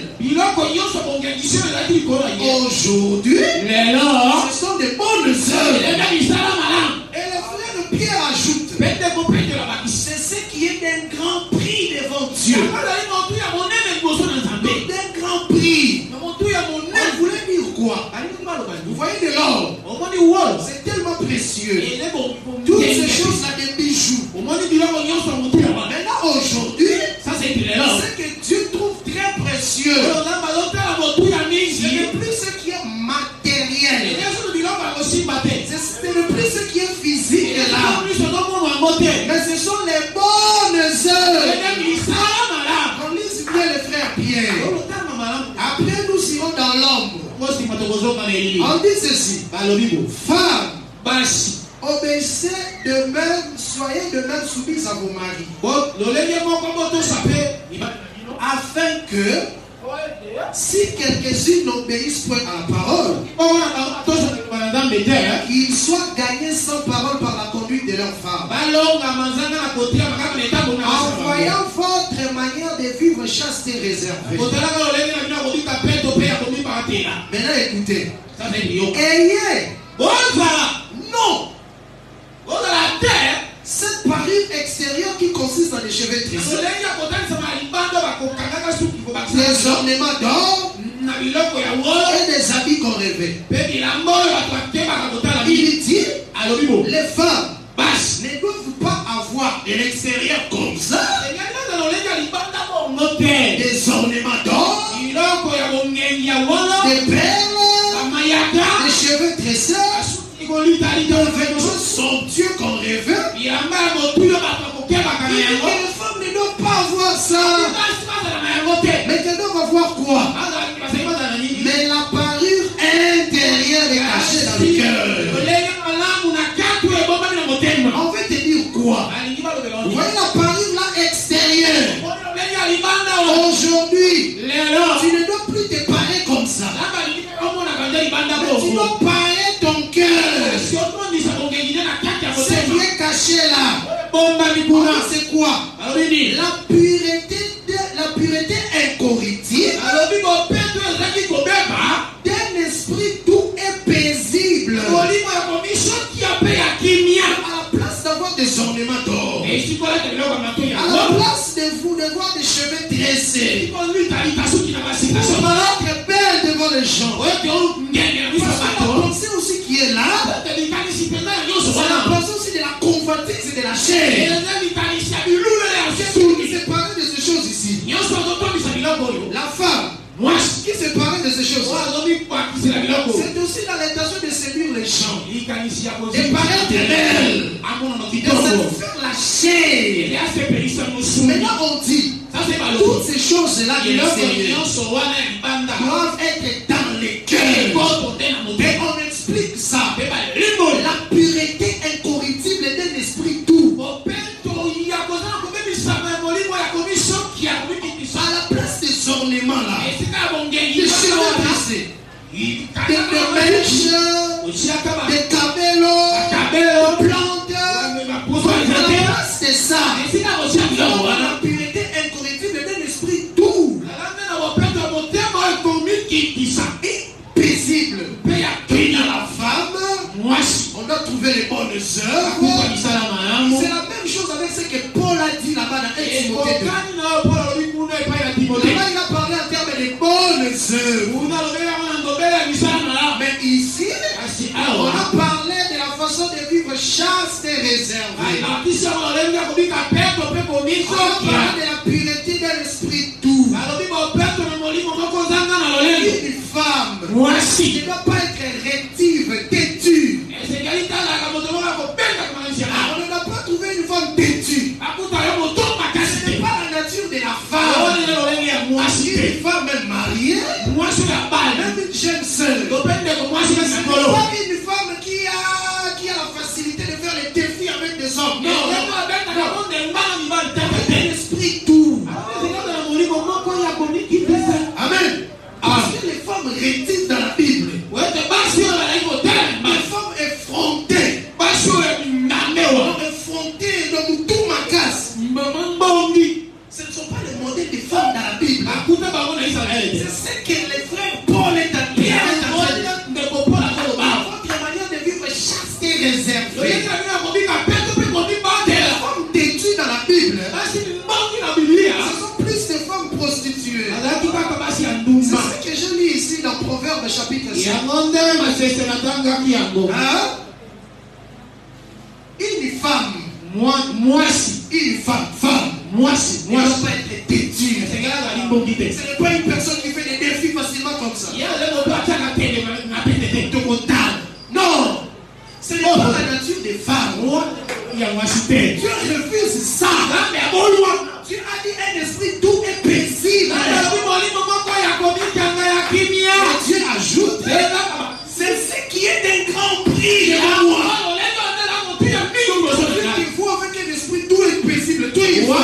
Aujourd'hui, ce sont des bonnes œuvres. Et le frère Pierre ajoute, c'est ce qui est d'un grand prix devant Dieu. D'un grand prix. On voulait dire quoi? Vous voyez de l'or, c'est tellement précieux. Toutes ces choses-là, des bijoux. Maintenant aujourd'hui, ce que Dieu trouve très précieux, ce n'est plus ce qui est matériel, ce n'est plus ce qui est physique là, mais ce sont les bonnes œuvres. On lise bien les frères Pierre. Après nous irons dans l'ombre. On dit ceci: femmes, obéissez de même, soyez de même soumises à vos maris, afin que si quelques-unes n'obéissent point à la parole, qu'ils soient gagnés sans parole par la conduite de leur femme, en voyant votre manière de vivre chaste et réservée. Maintenant écoutez, ayez non cette parure extérieure qui consiste dans les cheveux tressés, des ornements d'or et des habits qu'on rêvait. Il dit, les femmes ne doivent pas avoir de l'extérieur comme ça des ornements d'or, des perles, des cheveux tressés, des vêtements somptueux qu'on rêvait. Les femmes ne doivent pas avoir ça. Mais qu'elles doivent avoir quoi? Mais la parure intérieure est cachée dans le cœur. On veut te dire quoi? Vous voyez la parure là extérieure. Aujourd'hui, tu ne dois plus te parer comme ça. Tu dois parer ton cœur. C'est bien caché là. C'est quoi? La pureté incorruptible d'un esprit doux et paisible. À la place d'avoir des ornements d'or, à la place de vous de voir des cheveux tressés, pour paraître belle devant les gens. Parce que la pensée aussi qui est là, c'est la pensée aussi de la convoitise et de la chair. Qui s'est parlé de ces choses ici? La femme qui s'est parlé de ces choses, c'est aussi dans l'intention de séduire les gens, de paraître belle, de satisfaire la chair. Maintenant on dit toutes ces choses-là de l'extérieur doivent être dans les cœurs. Et on explique ça. La pureté incorruptible d'un esprit doux. À la place des ornements là, des cheveux tressés, des mèches, des camélos, des plantes. À la place de ça, la pureté incorruptible d'un esprit doux et paisible. Et dans la femme, on doit trouver les bonnes œuvres. C'est la même chose avec ce que Paul a dit là-bas dans Timothée 2. Là-bas, il a parlé en termes de bonnes œuvres. Mais ici, on a parlé de la façon de vivre chaste et réservée. On a parlé de la pureté de l'esprit doux. Une femme ne doit pas être rétive, têtue. On ne doit pas trouver une femme têtue. Ce n'est pas la nature de la femme. Une femme même mariée, même une jeune sœur. Pas une femme qui a la facilité de faire les défis avec des hommes. Non. Un esprit doux. Amen. Parce que les femmes rétives dans la Bible, les femmes effrontées, dans tout ma casse. Ce ne sont pas les modèles des femmes dans la Bible. C'est ce que les frères Paul est en votre manière de vivre chaste et réservée. Les femmes têtues dans la Bible, ce sont plus des femmes prostituées. C'est ce que je lis ici dans Proverbes chapitre 7. Une femme, une femme, ne doit pas être têtue. Ce n'est pas une personne qui fait des défis facilement comme ça. Non, ce n'est pas la nature des femmes. Tu refuses ça. Tu as dit un esprit doux et paisible. Dieu ajoute, c'est ce qui est d'un grand prix de moi. Vous avec un esprit doux et paisible, toi et moi.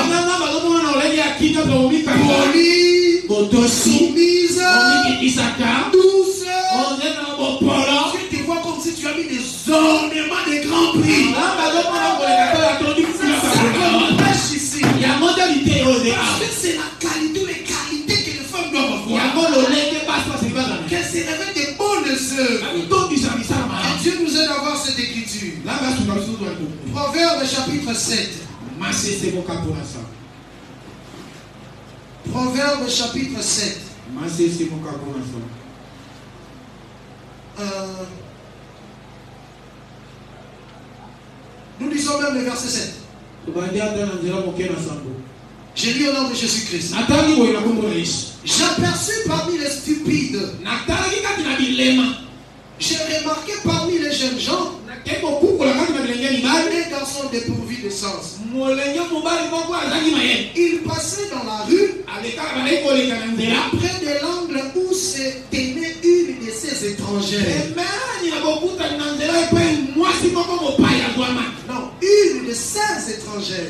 Polie, soumise, douce. Tu te vois comme si tu as mis des ornements de grand prix. Ici. Parce que c'est la qualité ou les qualités que les femmes doivent avoir. Qu'elles se révèlent des bonnes œuvres. Et Dieu nous aide à voir cette écriture. Proverbe chapitre 7. Proverbe chapitre 7. Nous lisons même le verset 7. J'ai lu au nom de Jésus-Christ. J'aperçus parmi les stupides. J'ai remarqué parmi les jeunes gens un garçon dépourvu de sens. Il passait dans la rue près de l'angle où se tenait une de ces étrangères. Non, une de ces étrangères.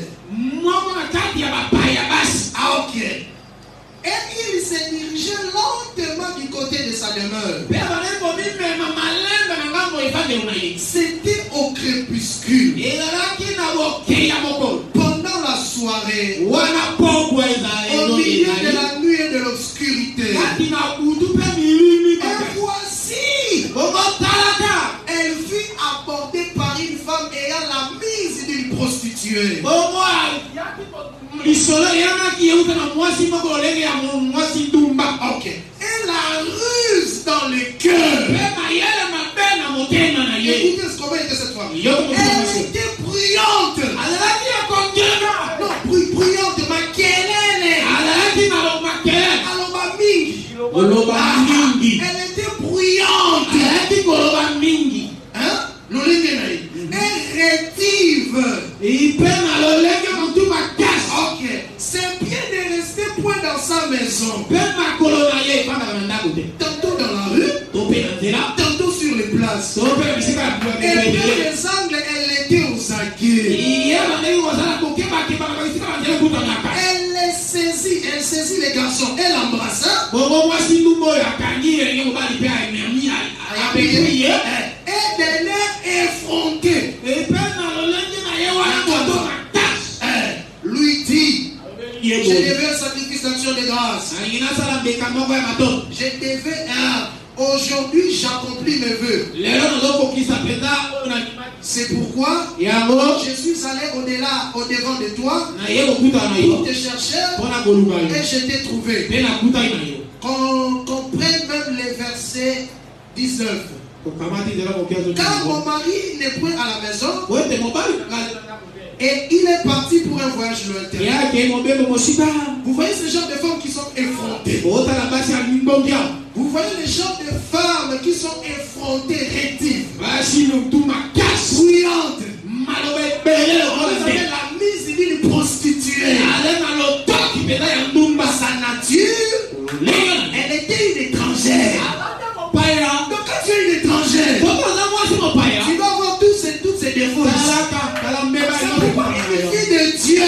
Ah, ok. Et il se dirigeait lentement du côté de sa demeure. C'était au crépuscule. crépuscule. Pendant la soirée, au milieu de la nuit et de l'obscurité, et voici, elle fut abordée par une femme ayant la mise d'une prostituée. Ok. Et la ruse dans le cœur. Écoutez comment était cette femme. Elle était bruyante. Non, bruyante, elle était bruyante. Hein? Et rétive. Ok. C'est bien de rester point dans sa maison. Tantôt dans la rue, tantôt sur les places. Et puis les angles, elle était aux aguets. Elle saisit les garçons, elle embrassa. Et d'un air effronté, lui dit, je devais un sacrifice d'action de grâce. Je devais aujourd'hui j'accomplis mes vœux. C'est pourquoi je suis allé au-devant de toi pour te chercher et je t'ai trouvé. Qu'on prenne même les versets 19. Car mon mari n'est point à la maison et il est parti pour un voyage lointain. Vous voyez ce genre de femmes qui sont effrontées. Vous voyez les genres de femmes qui sont effrontées, rétives, bruyantes. Vous avez la mise d'une prostituée. Sa nature, elle était une étrangère. Donc quand tu es une étrangère, tu dois avoir tous ces défauts. C'est pourquoi une fille de Dieu,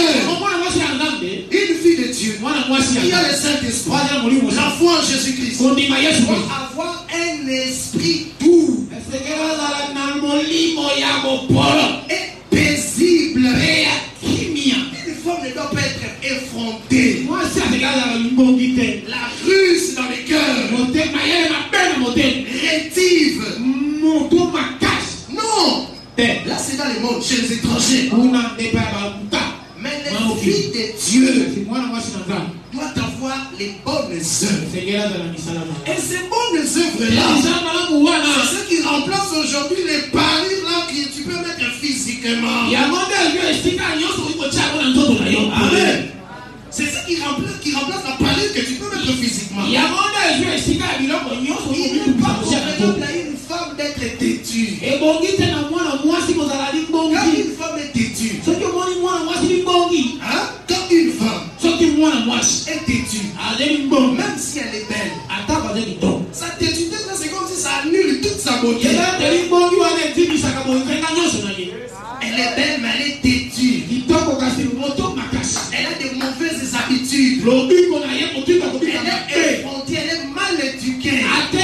qui a le Saint-Esprit, la foi en Jésus-Christ, doit avoir un esprit doux et paisible. Une femme ne doit pas être effrontée. La ruse dans le cœur, rétive. Non. Là c'est dans le monde, chez les étrangers. Mais les filles de Dieu doivent avoir les bonnes œuvres. Et ces bonnes œuvres-là, c'est ce qui remplace aujourd'hui les parures là que tu peux mettre physiquement. Amen. C'est ce qui remplace la parure que tu peux mettre physiquement. Il n'est pas convenable à une femme d'être têtue. Quand une femme est têtue, hein? Quand une femme est têtue, même si elle est belle, sa têtuité, c'est comme si ça annule toute sa beauté. Elle est belle, mais elle est têtue. Elle a des mauvaises habitudes. Elle est effrontée, elle est mal éduquée.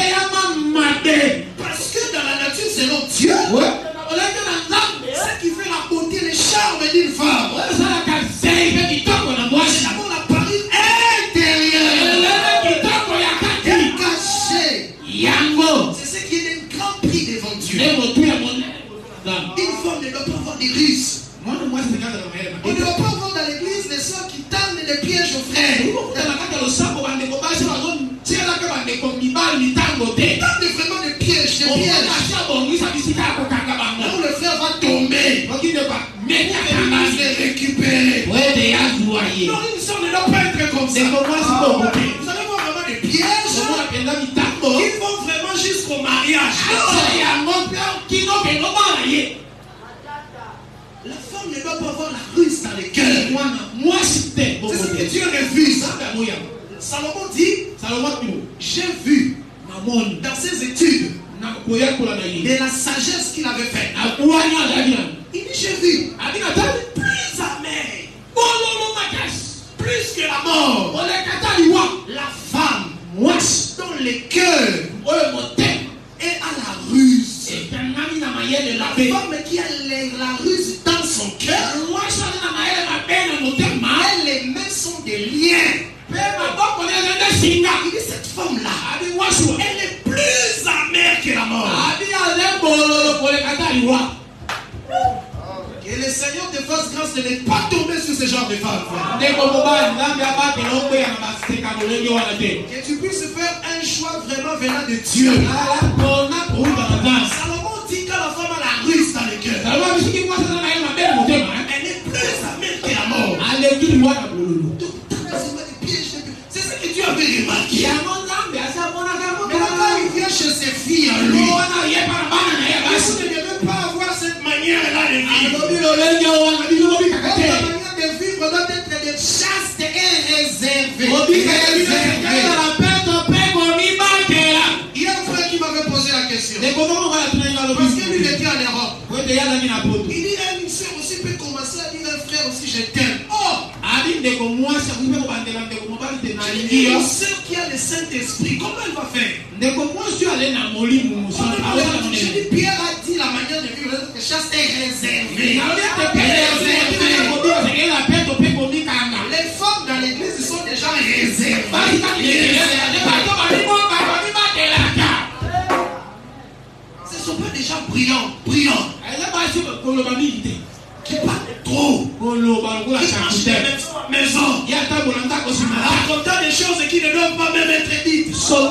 Parce que dans la nature, selon Dieu, ce qui fait la beauté, le charme d'une femme, c'est d'abord la parure intérieure. Elle est cachée. C'est ce qui est un grand prix devant Dieu. Une femme ne doit pas avoir des ruses. On ne doit pas avoir dans l'église les soeurs qui tendent des pièges aux frères. Tendent vraiment des pièges, où le frère va tomber. Il va récupérer. Non, une soeur ne doit pas être comme ça. Vous allez voir vraiment des pièges qui vont vraiment jusqu'au mariage. La femme ne doit pas avoir la ruse dans le cœur. C'est ce que Dieu refuse. Salomon dit, j'ai vu dans ses études de la sagesse qu'il avait faite. Il dit, j'ai vu plus amère, plus que la mort, la femme dont le cœur est à la ruse. La femme qui a la ruse brise dans son cœur. Et les mains sont des liens. Il dit cette femme-là, elle est plus amère que la mort. Que le Seigneur te fasse grâce de ne pas tomber sur ce genre de femme. Que tu puisses faire un choix vraiment venant de Dieu. Salomon dit que la femme a la ruse dans le cœur. Elle est plus amère que la mort. C'est ce que Dieu avait remarqué. Mais là, quand il vient chez ses filles, lui, il ne veut pas avoir cette manière-là de vivre. Votre manière de vivre doit être de chaste et réservée. Il y a un frère qui m'avait posé la question. Parce que lui, il était en Europe. Il dit, une soeur aussi peut commencer à dire un frère aussi, je t'aime. Oh! Une soeur qui a le Saint-Esprit, comment elle va faire? Je dis, Pierre a dit la manière de vivre, que chaste est réservée. Les femmes dans l'église sont déjà réservées. Ce ne sont pas des gens brillants. Qui parlent trop. Qui marchent dans la maison. Racontant des choses qui ne doivent pas même être dites.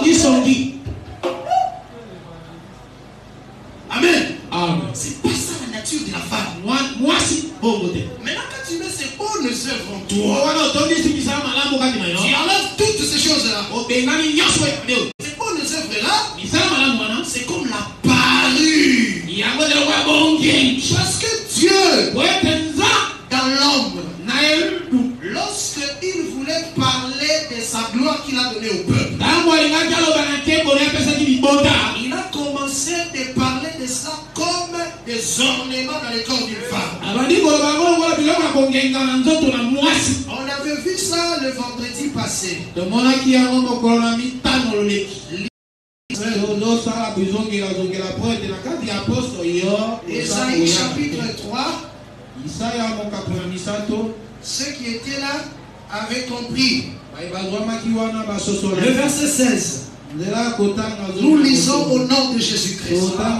Amen. C'est pas ça la nature de la femme. Maintenant quand tu mets ces bonnes œuvres en toi, tu enlèves toutes ces choses-là. Ces bonnes œuvres-là, c'est comme la parure. Parce que Dieu, dans l'homme, lorsqu'il voulait parler de sa gloire qu'il a donnée au peuple, il a commencé à parler de ça comme des ornements dans le corps d'une femme. On avait vu ça le vendredi passé. Ésaïe chapitre 3. Ceux qui étaient là avaient compris. Le verset 16. Nous lisons au nom de Jésus-Christ.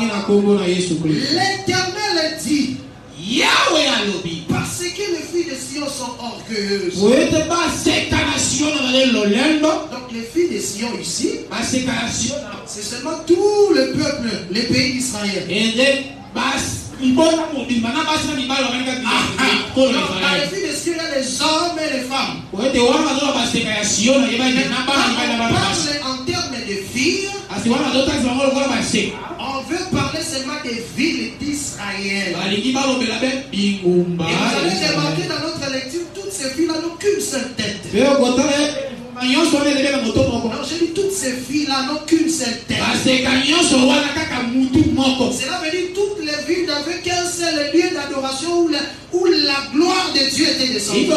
L'Éternel dit, parce que les filles de Sion sont orgueilleuses. Donc les filles de Sion ici, c'est seulement tout le peuple, les pays d'Israël. Dans les filles de Sion, il y a les hommes et les femmes. On parle en termes de filles. On veut parler seulement des villes d'Israël. Et vous allez remarquer dans notre lecture, toutes ces filles-là n'ont qu'une seule tête. Non, je dis toutes ces filles-là n'ont qu'une seule tête. Cela veut dire toutes les villes n'avaient qu'un seul lieu d'adoration où la gloire de Dieu était descendue.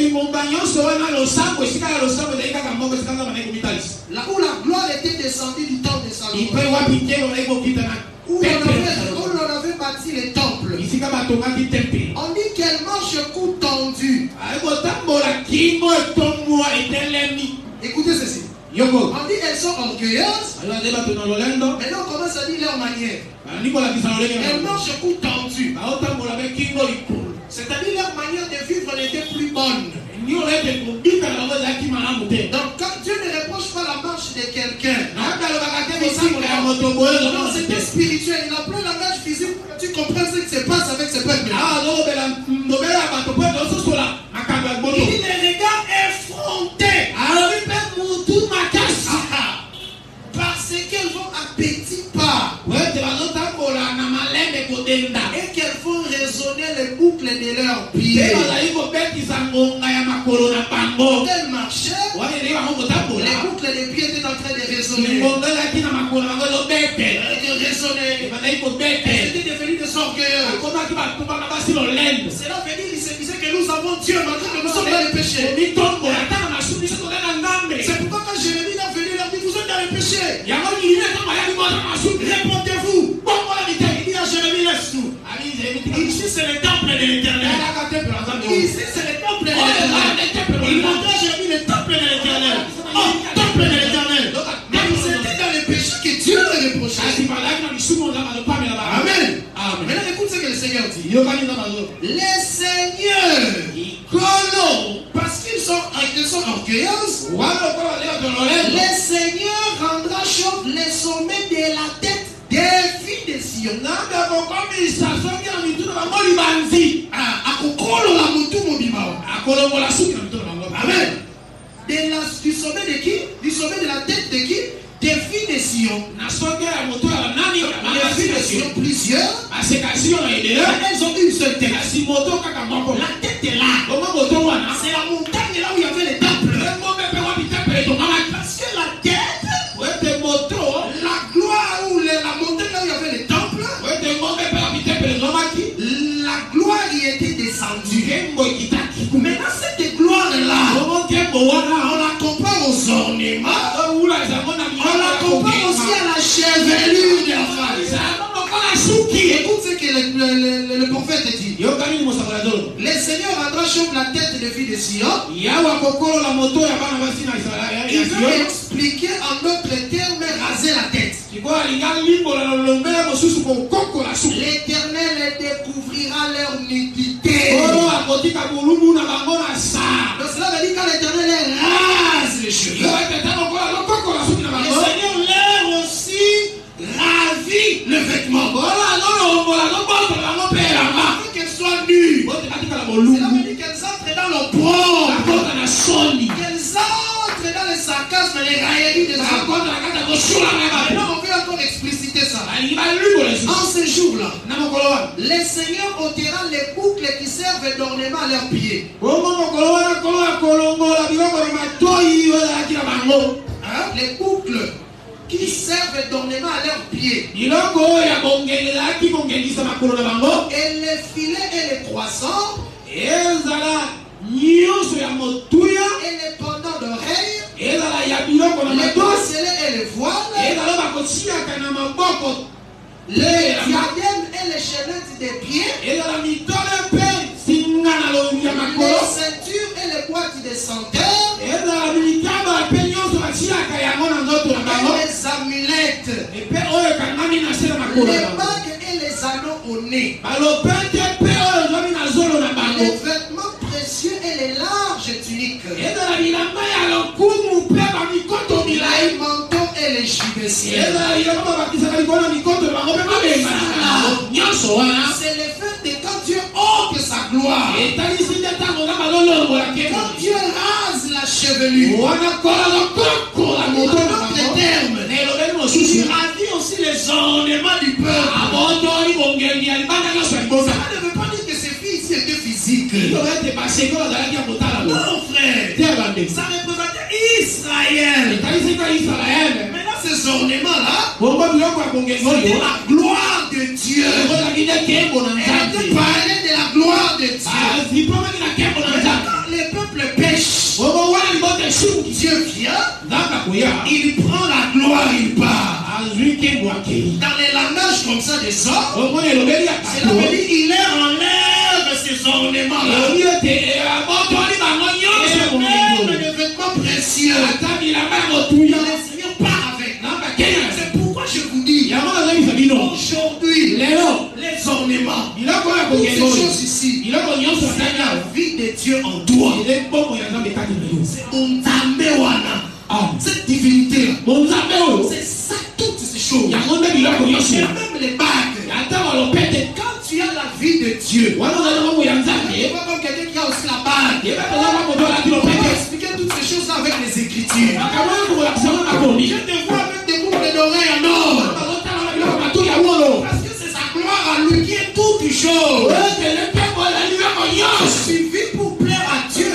Là où la gloire était descendue du temple de Salomon. Où on avait bâti les temples. On dit qu'elle marche cou tendu. Écoutez ceci. On dit qu'elles sont orgueilleuses. Maintenant on commence à dire leur manière. Elles marchent cou tendu. C'est-à-dire leur manière de vivre n'était plus bonne. Donc quand Dieu ne reproche pas la marche de quelqu'un, c'était spirituel. Il a pris la marche physique pour que tu comprennes ce qui se passe avec ce peuple. Il dit les regards effrontés. Parce qu'elles vont à petits pas. Et qu'elles font résonner les boucles de leurs pieds. Elles marchaient, les boucles des pieds étaient en train de résonner. Elles étaient devenues des orgueilleuses. Cela veut dire qu'il se disait que nous avons Dieu malgré que nous sommes dans le péché. C'est pourquoi quand Jérémie est venu leur dit, vous êtes dans le péché. Répondez-vous. Il dit à Jérémie, laisse-nous. Ici c'est le temple temple de l'Éternel. Ici, c'est le temple de l'Éternel. Il vendra Jérémie le temple de l'Éternel. Oh, temple de l'Éternel. Mais c'était dans le péché que Dieu le reprochait. Amen. Maintenant, écoute ce que le Seigneur dit. Les seigneurs, parce qu'ils sont orgueilleuses, les seigneurs rendra chauve les sommets de la tête des filles de Sion. Amen. Du sommet de qui? Du sommet de la tête de qui? Des filles de Sion. Les filles de Sion, plusieurs. Elles ont une seule tête. La tête est là. C'est la montagne là où il y avait les temples. Parce que la tête, la gloire où la montagne là où il y avait les temples, la gloire y était descendue. Maintenant cette gloire là, on la compare aux ornements. On la compare aussi à la chevelure de la femme. Écoute ce que le prophète dit. Les seigneurs rendront chauve la tête des filles de Sion. Il veut expliquer en d'autres termes raser la tête. L'Éternel découvrira leur nudité. Donc cela veut dire quand l'Éternel rase les cheveux, le Seigneur leur aussi ravit le vêtement. Afin qu'elles soient nues. Cela veut dire qu'elles entrent dans l'opprobre, qu'elles entrent dans les sarcasmes et les railleries des hommes. Maintenant on veut encore expliciter ça. En ce jour-là, les seigneurs ôteront les boucles qui servent d'ornement à leurs pieds. Les boucles qui servent d'ornement à leurs pieds. Et les filets et les croissants. Et les pendants d'oreilles. Les bracelets et les voiles. Les diadèmes et les chaînettes des pieds. Les ceintures et les boîtes de senteurs. Et les amulettes. Les bagues et les anneaux au nez. Les vêtements précieux et les larges tuniques. Les manteaux et les gibeciers. C'est le fait de quand Dieu ôte sa gloire. Quand Dieu rase la chevelure. En d'autres termes, il ravit aussi les ornements du peuple. Ça ne veut pas dire que ces filles ici étaient physiques. Non frère, ça représentait Israël. Maintenant ces ornements-là, c'était la gloire de Dieu. Elle parlait de la gloire de Dieu. Quand les peuples pêchent, Dieu vient, il prend la gloire, il part. Dans les langages comme ça des hommes, cela veut dire il enlève ces ornements-là. Même les vêtements précieux. Le Seigneur part avec. C'est pourquoi je vous dis, aujourd'hui, les ornements, toutes ces choses ici, c'est la vie de Dieu en toi. C'est Ontambewana. Cette divinité, c'est ça, toutes ces choses. Même les bagues. Quand tu as la vie de Dieu, il y a quelqu'un qui a aussi la bague. On peut expliquer toutes ces choses avec les Écritures. Je te vois avec des boucles d'oreilles en or. Parce que c'est sa gloire à lui qui est toute chose. Tu vis pour plaire à Dieu.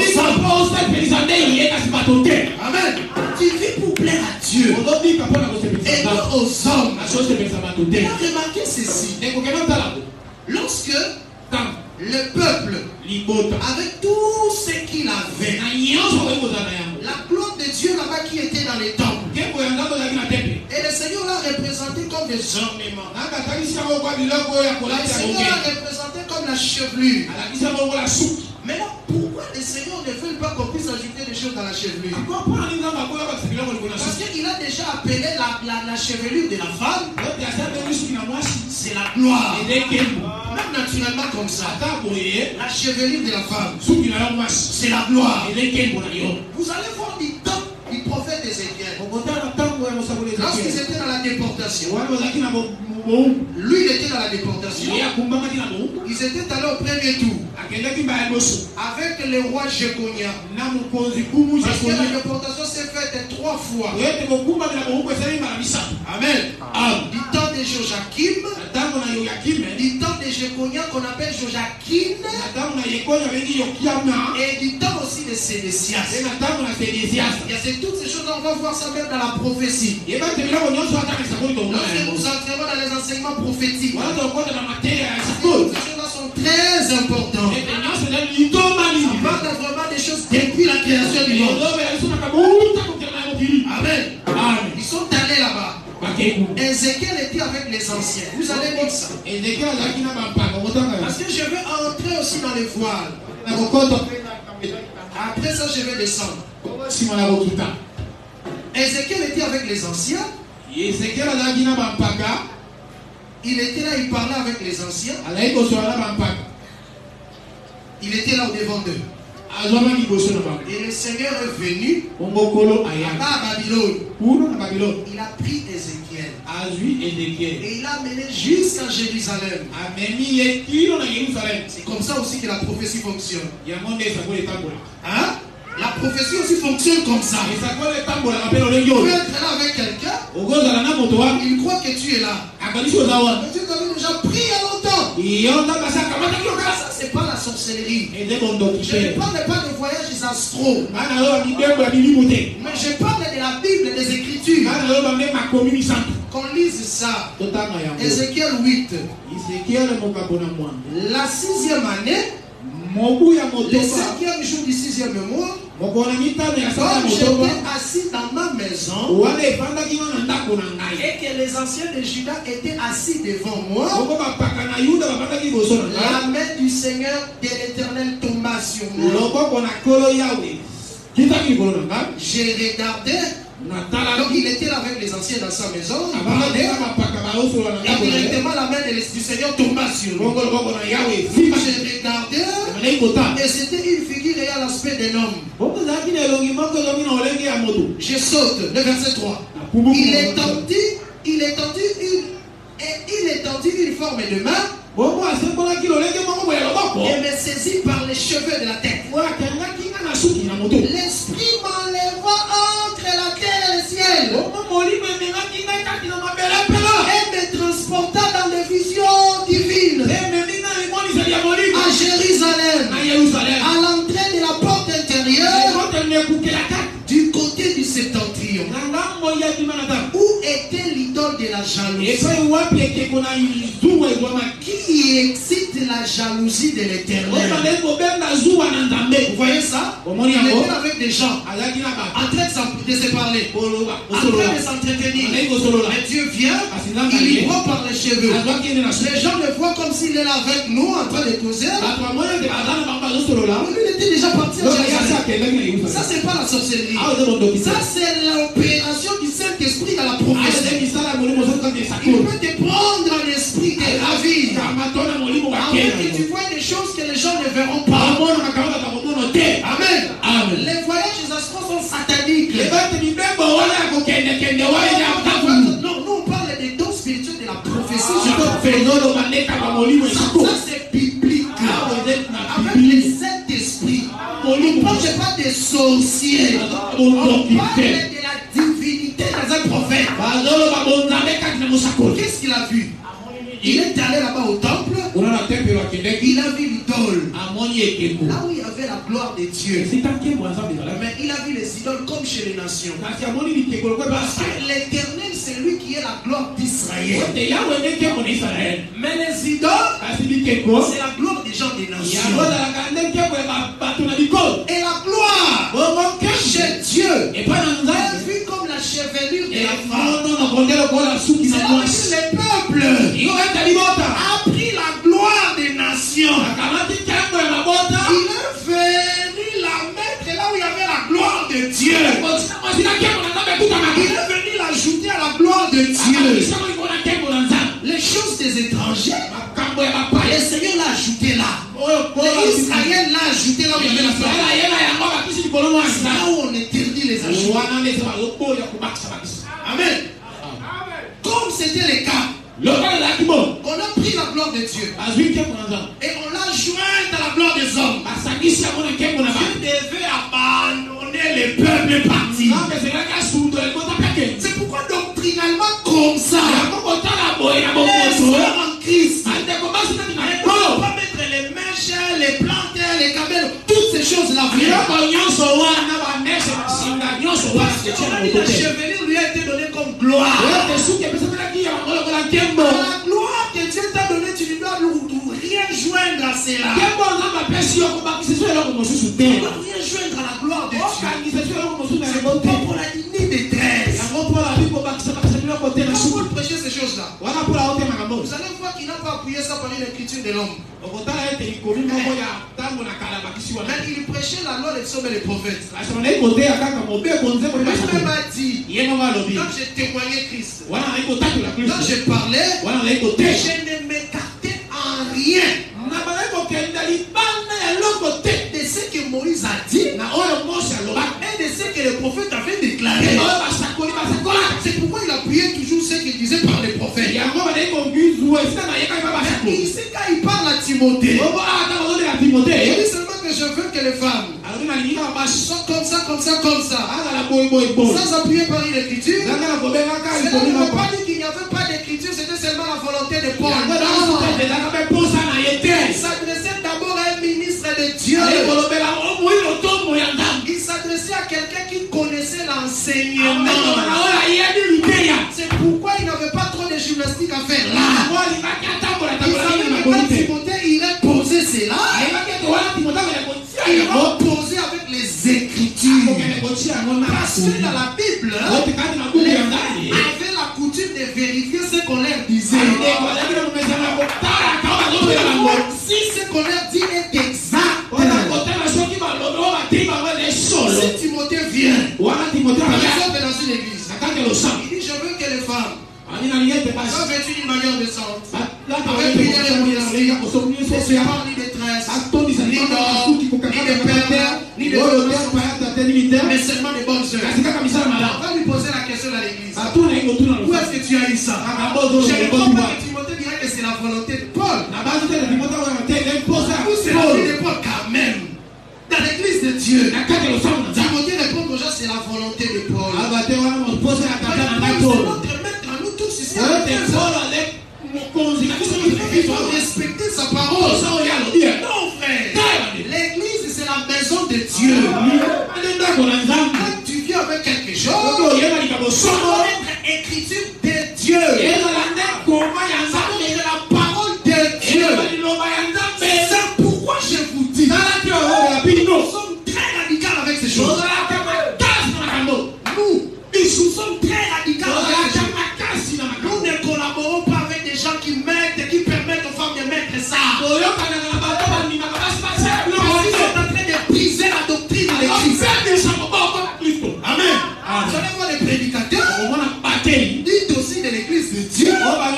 Amen. Tu vis pour plaire à Dieu et non aux hommes. Tu as remarqué ceci. Lorsque le peuple, avec tout ce qu'il avait, la gloire de Dieu là-bas qui était dans les temples, et le Seigneur l'a représenté comme des ornements. Le Seigneur l'a représenté comme comme la chevelure. Maintenant, pourquoi les seigneurs ne veulent pas qu'on puisse ajouter des choses dans la chevelure? Parce qu'il a déjà appelé la chevelure de la femme, c'est la gloire. Même naturellement comme ça, la chevelure de la femme, c'est la gloire. Vous allez voir du temps du prophète Ézéchiel. Lorsqu'ils étaient dans la déportation, lui il était dans la déportation. Ils étaient allés au premier tour avec le roi Jéconia. Parce que la déportation s'est faite 3 fois. Amen. Du temps de Joachim, du temps de Jéconia qu'on appelle Joachim, et du temps aussi de Sédécias. C'est toutes ces choses, on va voir ça même dans la prophétie. Lorsque nous entrerons dans les enseignements prophétiques, ces choses-là sont très importantes. On parle vraiment des choses depuis la création du monde. Amen. Ils sont allés là-bas. Ézéchiel était avec les anciens. Vous allez lire ça. Parce que je vais entrer aussi dans les voiles. Après ça, je vais descendre. Ézéchiel était avec les anciens. Il était là, il parlait avec les anciens. Il était là au devant d'eux. Et le Seigneur est venu à Babylone. Il a pris Ézéchiel. Et il l'a mené jusqu'à Jérusalem. C'est comme ça aussi que la prophétie fonctionne. Hein? La prophétie aussi fonctionne comme ça. Tu peux être là avec quelqu'un. Il croit que tu es là. Mais tu t'avais déjà pris il y a longtemps. Ça, c'est pas la sorcellerie. Je ne parle pas de voyages astro. Mais je parle de la Bible, des Écritures. Qu'on lise ça. Ézéchiel 8. La 6e année. Le 5e jour du 6e mois, quand j'étais assis dans ma maison et que les anciens de Juda étaient assis devant moi, la main du Seigneur de l'Éternel tomba sur moi. J'ai regardé. Donc il était là avec les anciens dans sa maison. Et directement la main du Seigneur tomba sur lui. J'ai regardé et c'était une figure ayant l'aspect d'un homme. Je saute, le verset 3. Il étendit une forme de main et me saisit par les cheveux de la tête. L'esprit m'enleva entre la terre et le ciel et me transporta dans des visions divines à Jérusalem, à l'entrée de la porte intérieure du côté du septentrion, où était l'idole de la jalousie qui excite la jalousie de l'Éternel. Vous voyez ça? Il était avec des gens en train de se parler, en train de s'entretenir. Mais Dieu vient, il lui prend par les cheveux. Les gens le voient comme s'il est là avec nous en train de causer. Lui, il était déjà parti à Jérusalem. Ça, c'est pas la sorcellerie. Ça, c'est l'opération du Saint-Esprit dans la prophétie. Il peut te prendre un esprit de ravir, afin que tu vois des choses que les gens ne verront pas. Amen. Les voyages astraux sont sataniques. Non, nous on parle des dons spirituels de la prophétie. Ça c'est biblique. Avec les Saint-Esprit. On ne parle pas des sorciers. On parle de la divinité dans un prophète. Qu'est-ce qu'il a vu? Il est allé là-bas au temple. Il a vu l'idole. Là où il y avait la gloire de Dieu. Mais il a vu les idoles comme chez les nations. Parce que l'Éternel, c'est lui qui est la gloire d'Israël. Mais les idoles, c'est la gloire des gens des nations. Et la gloire chez Dieu est vue comme la chevelure de la femme. C'est là que le peuple a pris la gloire des nations. Il est venu l'ajouter à la gloire de Dieu. Les choses des étrangers, le Seigneur l'a ajouté là. Israël l'a ajouté là où il y avait la gloire. C'est là où on interdit les ajouts. Amen. Comme c'était le cas, on a pris la gloire de Dieu et on l'a jointe à la gloire des hommes. Dieu devait abandonner les peuples partis. C'est pourquoi doctrinalement comme ça, les frères en Christ ne peuvent pas mettre les mèches, les plantes, les camels, toutes ces choses-là. La chevelure lui a été donnée comme gloire. La gloire que Dieu t'a donnée, tu ne dois rien joindre à cela. Tu ne dois rien joindre à la gloire de Dieu. C'est pas pour la lignée des 13. Comment vous prêchez ces choses-là? Vous allez voir qu'il n'a pas appuyé ça par une écriture de l'homme. Mais il prêchait la loi des psaumes et des prophètes. Lui-même a dit, quand j'ai témoigné Christ, quand j'ai parlé, je ne m'écartais en rien de ce que Moïse a dit et de ce que le prophète avait déclaré. C'est pourquoi il appuyait toujours ce qu'il disait par les prophètes. Mais ici, quand il parle à Timothée, il dit seulement que je veux que les femmes soient comme ça, comme ça, comme ça, sans appuyer par une écriture. Cela ne veut pas dire qu'il n'y avait pas d'écriture, c'était seulement la volonté de Paul. Il s'adressait d'abord à un ministre de Dieu. Il s'adressait à quelqu'un qui connaissait l'enseignement. C'est pourquoi il n'avait pas trop de gymnastique à faire là. Il savait que quand Timothée irait poser cela, il va poser avec les écritures. Parce que dans la Bible, les gens avaient la coutume de vérifier ce qu'on leur disait. Si ce qu'on leur dit est exact, si Timothée vient, par exemple dans une église, il dit je veux que les femmes soient vêtues d'une manière décente, avec prière et modestie, ne pas ni détresse, ni d'or, ni de perles, ni de volonté, mais seulement des bonnes sœurs. On va lui poser la question dans l'église. Où est-ce que tu as eu ça? Je ne crois pas que Timothée dirait que c'est la volonté de Paul. Ou c'est la vie de Paul quand même. Dans l'église de Dieu, Timothée répond aux gens c'est la volonté de Paul. C'est notre maître à nous tous ici. Il faut respecter sa parole. Non frère, l'église c'est la maison de Dieu. Quand tu viens avec quelque chose, ça doit être écriture de Dieu. C'est la parole de Dieu. C'est pourquoi je vous dis, nous sommes très radicaux avec ces choses. Nous sommes très radicaux avec ces choses. Nous ne collaborons pas avec des gens qui permettent aux femmes de mettre ça. Parce qu'ils sont en train de briser la doctrine de l'Église. Amen. Vous allez voir les prédicateurs, dites aussi de l'Église de Dieu,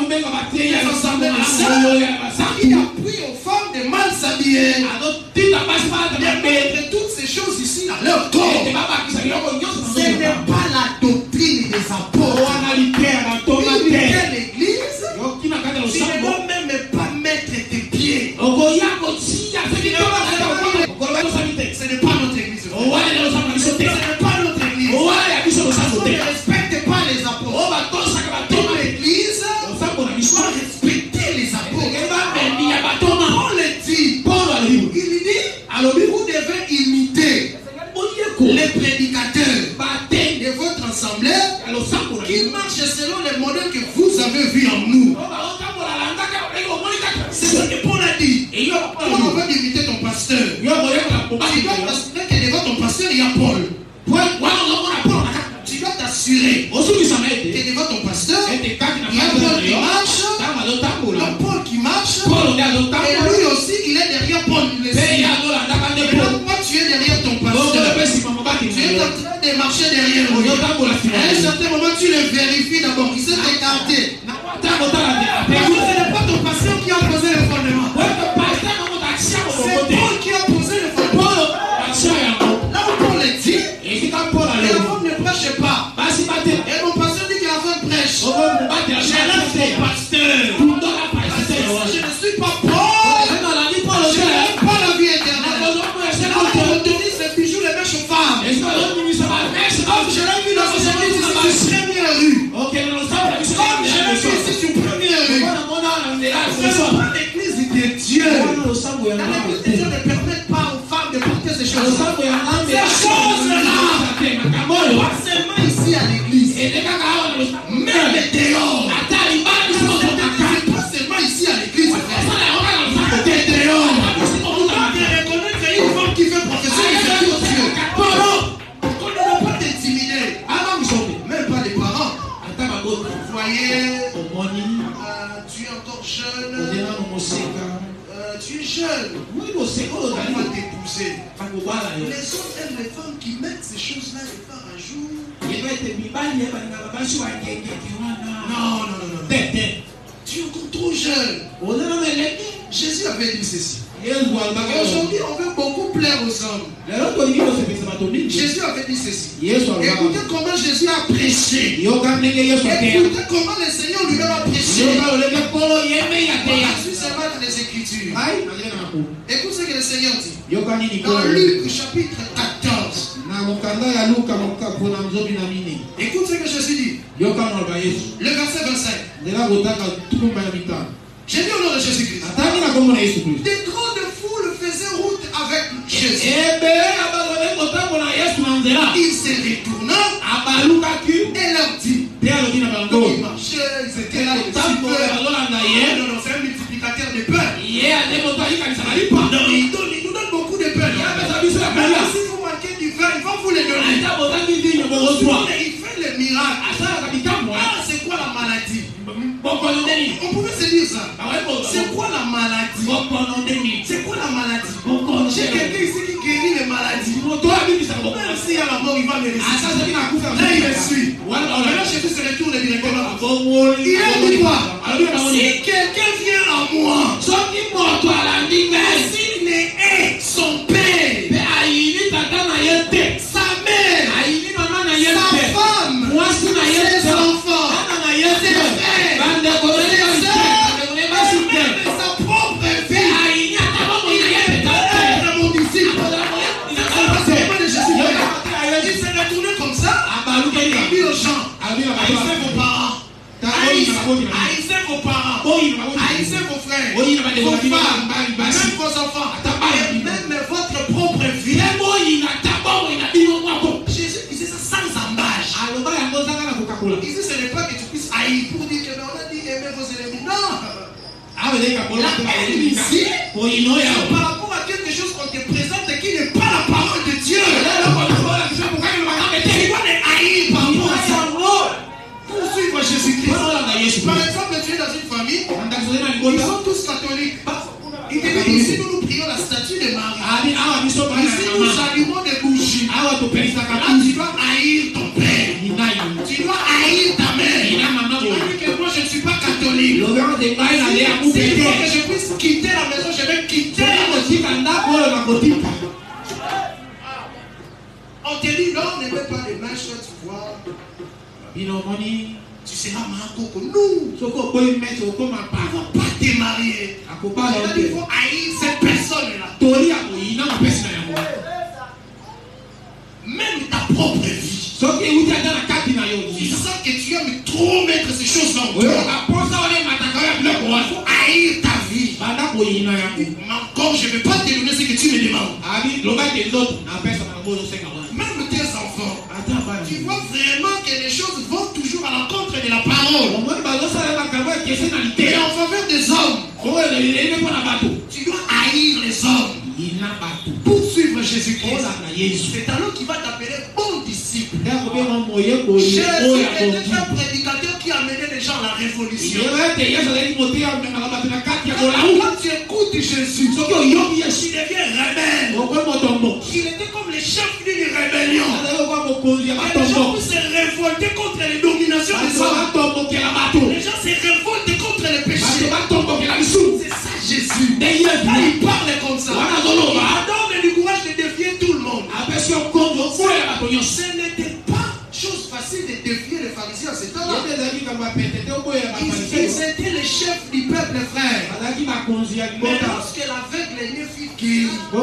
qui appuient aux femmes de mal s'habiller, de mettre toutes ces choses ici dans leur corps. Ce n'est pas la doctrine des apôtres. Quitter l'église, tu ne dois même pas mettre tes pieds. Ce n'est pas notre église. Ce n'est pas notre église. On ne respecte pas les apôtres. Dans l'église, il faut respecter les apôtres. On le dit. Il dit, vous devez imiter les prédicateurs de votre assemblée qui marchent selon les modèles que vous avez vus en nous. C'est ce que Paul a dit. Paul va imiter ton pasteur. Tu dois t'assurer que devant ton pasteur, il y a Paul. Tu dois t'assurer que devant ton pasteur, il y a Paul qui marche. Paul qui marche. Et lui aussi, il est derrière Paul. Et donc, toi, tu es derrière ton pasteur. Tu es en train de marcher derrière lui. tu le vérifies d'abord. Il s'est écarté. Ce n'est pas ton pasteur qui a posé le fondement. C'est Paul qui a posé le fondement. Là où Paul est dit, et la femme ne prêche pas. Et mon pasteur dit qu'il a fait une prêche. Je laisse mon pasteur. Je ne suis pas Paul. Je n'aime pas la vie éternelle. C'est là qu'on autorise les bijoux, les mèches aux femmes. Comme je l'ai vu dans cette église ici sur première rue. Comme je l'ai vu ici sur première rue. C'est pas l'église de Dieu. L'église de Dieu ne permet pas aux femmes de porter ces choses. Ces choses-là. Pas seulement ici à l'église. Même dehors. Pas seulement ici à l'église. Dehors. On doit te reconnaître une femme qui fait profession de Dieu. On ne doit pas t'intimider. Même pas les parents. Vous voyez, tu es encore jeune. Tu es jeune. On va t'épouser. Les hommes aiment les femmes qui mettent ces choses-là de part à jour. Non. Tu es encore trop jeune. Jésus avait dit ceci. Aujourd'hui, on veut beaucoup plaire aux hommes. Jésus avait dit ceci. Écoutez comment Jésus a prêché. Écoutez comment le Seigneur lui-même a prêché. Jésus s'est dans les Écritures. Écoute ce que le Seigneur dit. Dans Luc chapitre 14. Écoute ce que Jésus dit. Le verset 25. J'ai dit au nom de Jésus-Christ. Des grandes foules faisaient route avec Jésus. Il se retourna et leur dit. Ils marchaient, ils étaient là, c'est un multiplicateur de pain. Il nous donne beaucoup de pain. Si vous manquez du vin, il va vous les donner. Il fait les miracles. C'est quoi la maladie? On pouvait se dire ça. C'est quoi la maladie? C'est quoi la maladie? J'ai quelqu'un ici qui guérit les maladies. Même s'il y a la mort, il va me ressusciter. Là, il me suit. Maintenant, Jésus se retourne directement. Il a dit quoi? Si quelqu'un vient à moi, s'il n'est son père, sa mère, sa femme, ses enfants, ses frères, sa propre vie, il est mon disciple. Il s'est retourné comme ça. Il a dit aux gens, haïssez vos parents, haïssez vos parents, haïssez vos frères, vos femmes, même vos enfants, et même votre propre vie. Jésus disait ça sans embâche. Ici, ce n'est pas que tu puisses haïr pour dire que on a dit aimer vos ennemis. Non. La haine ici, par rapport à quelque chose qu'on te présente qui n'est pas la parole de Dieu. Tu dois les haïr par rapport à ça. Pour suivre Jésus-Christ. Par exemple, tu es dans une famille, ils sont tous catholiques. Il te dit ici, nous prions la statue de Marie. Ici, nous allumons des bougies. Là, tu dois haïr ton père. Tu dois haïr ta mère. Tu dois dire que moi, je ne suis pas catholique. Si il faut que je puisse quitter la maison, je vais quitter la maison. On te dit, non, ne mets pas les mèches, tu vois. Tu seras Marco. Nous, on ne va pas te marier. Il faut haïr cette personne-là. Même ta propre vie. Tu sens que tu aimes trop mettre ces choses dans le cœur. Il faut haïr ta vie. Encore, je ne vais pas te donner ce que tu me demandes. Même tes enfants. Tu vois vraiment que les choses vont toujours à l'encontre de la parole. Et en faveur des hommes. Tu dois haïr les hommes. Pour suivre Jésus-Christ. C'est alors qu'il va t'appeler bon disciple. Jésus était un prédicateur qui amenait les gens à la révolution. Quand tu écoutes Jésus, tu deviens rebelle. Il était comme le chef d'une rébellion. Les gens puissent se révolter contre les dominations Ils étaient les chefs du peuple, frère. Mais lorsque l'aveugle est né fut guéri, il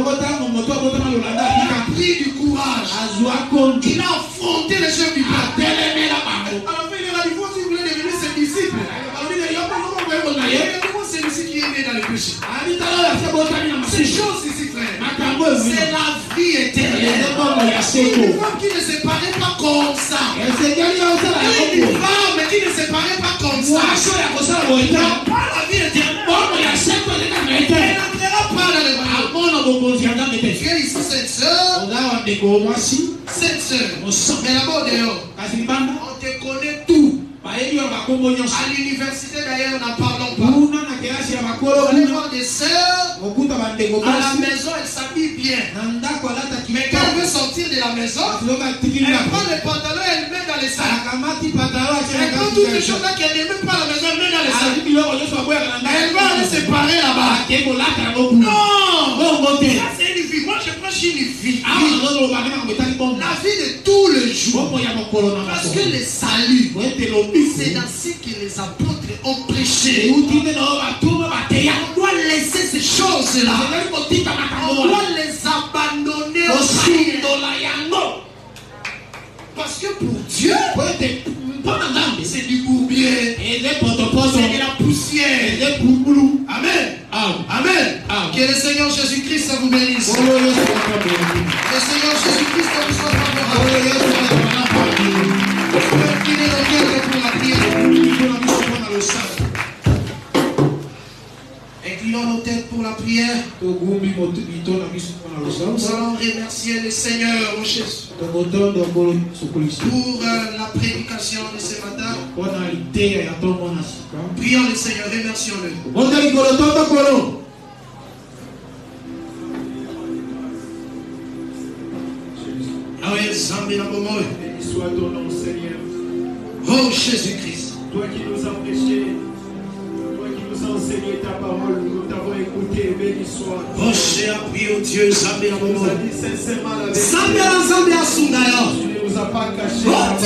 a pris du courage. Il a affronté les chefs du peuple. Alors il leur a dit, si vous voulez devenir ses disciples, celui-ci qui est né dans le péché. Ces choses ici, frère, c'est la vie éternelle. Une femme qui ne se paraît pas comme ça. Une femme qui ne se paraît pas comme ça. Elle n'a pas la vie éternelle. Elle n'entrera pas dans le royaume. Tu es ici, cette soeur. Cette soeur. Mais là-bas dehors, on te connaît tout. À l'université d'ailleurs, n'en parlons pas. Vous allez voir des sœurs, à la maison, elles s'habillent bien. Mais quand elle veut sortir de la maison, elle prend le pantalon et elle met dans les sacs. Elle prend toutes les choses là qu'elle ne met pas à la maison, elle met dans les sacs. Elle va aller se parer là-bas. Non! Ça c'est une vie. Moi je prends une vie. La vie de tous les jours. Parce que le salut, c'est ainsi que les apôtres ont prêché. On doit laisser ces choses-là. On doit les abandonner au Seigneur. Parce que pour Dieu, c'est du bourbier, c'est de la poussière. Amen. Amen. Que le Seigneur Jésus-Christ vous bénisse. Que le Seigneur Jésus-Christ vous soit favorable. Inclinez nos cœurs pour la prière. Inclinons nos têtes pour la prière. Nous allons remercier le Seigneur, mon Jésus, pour la prédication de ce matin. Prions le Seigneur, remercions-le. Béni soit ton nom, Seigneur. Oh Jésus-Christ. Toi qui nous as prêché, toi qui nous as enseigné ta parole, nous t'avons écouté, béni soit. Oh, j'ai appris au Dieu, Zambé Tu nous as dit sincèrement la vérité. Tu ne nous as pas caché.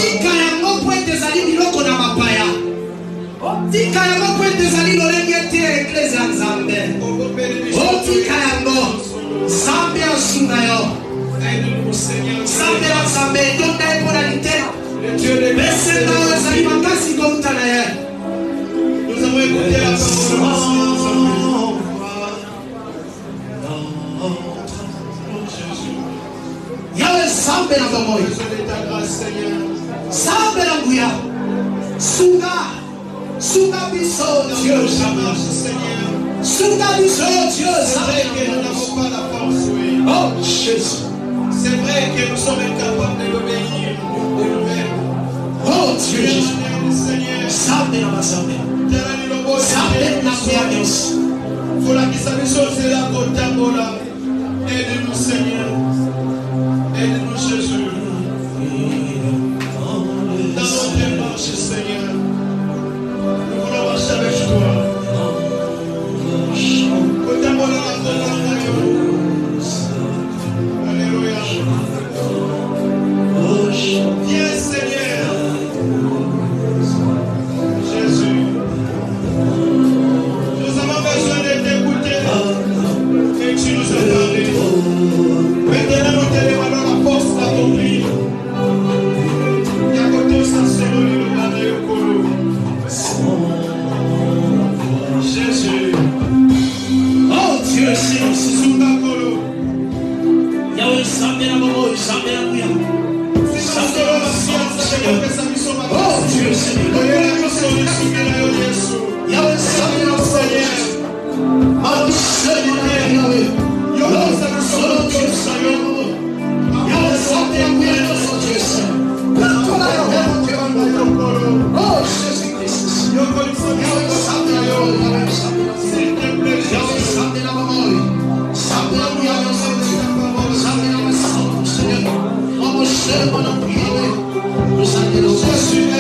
Aide-nous, Seigneur. Le Dieu de nous avons écouté la parole de ta grâce, Seigneur. Dieu, ça marche, Seigneur. C'est vrai que nous n'avons pas la force, oui. Oh, Jésus. C'est vrai que nous sommes incapables de l'obéir de nous-mêmes. Oh, Dieu Jésus. Seigneur. Aide-nous, Seigneur. Aide-nous, Jésus. Dans notre démarche, Seigneur. Nous voulons marcher avec toi. Alléluia. Viens, Seigneur. Jésus. Nous avons besoin de t'écouter. Et tu nous as parlé. Maintenant, nous te demandons la force d'accomplir. Jésus. Oh Dieu, Seigneur. Oh Dieu, Seigneur.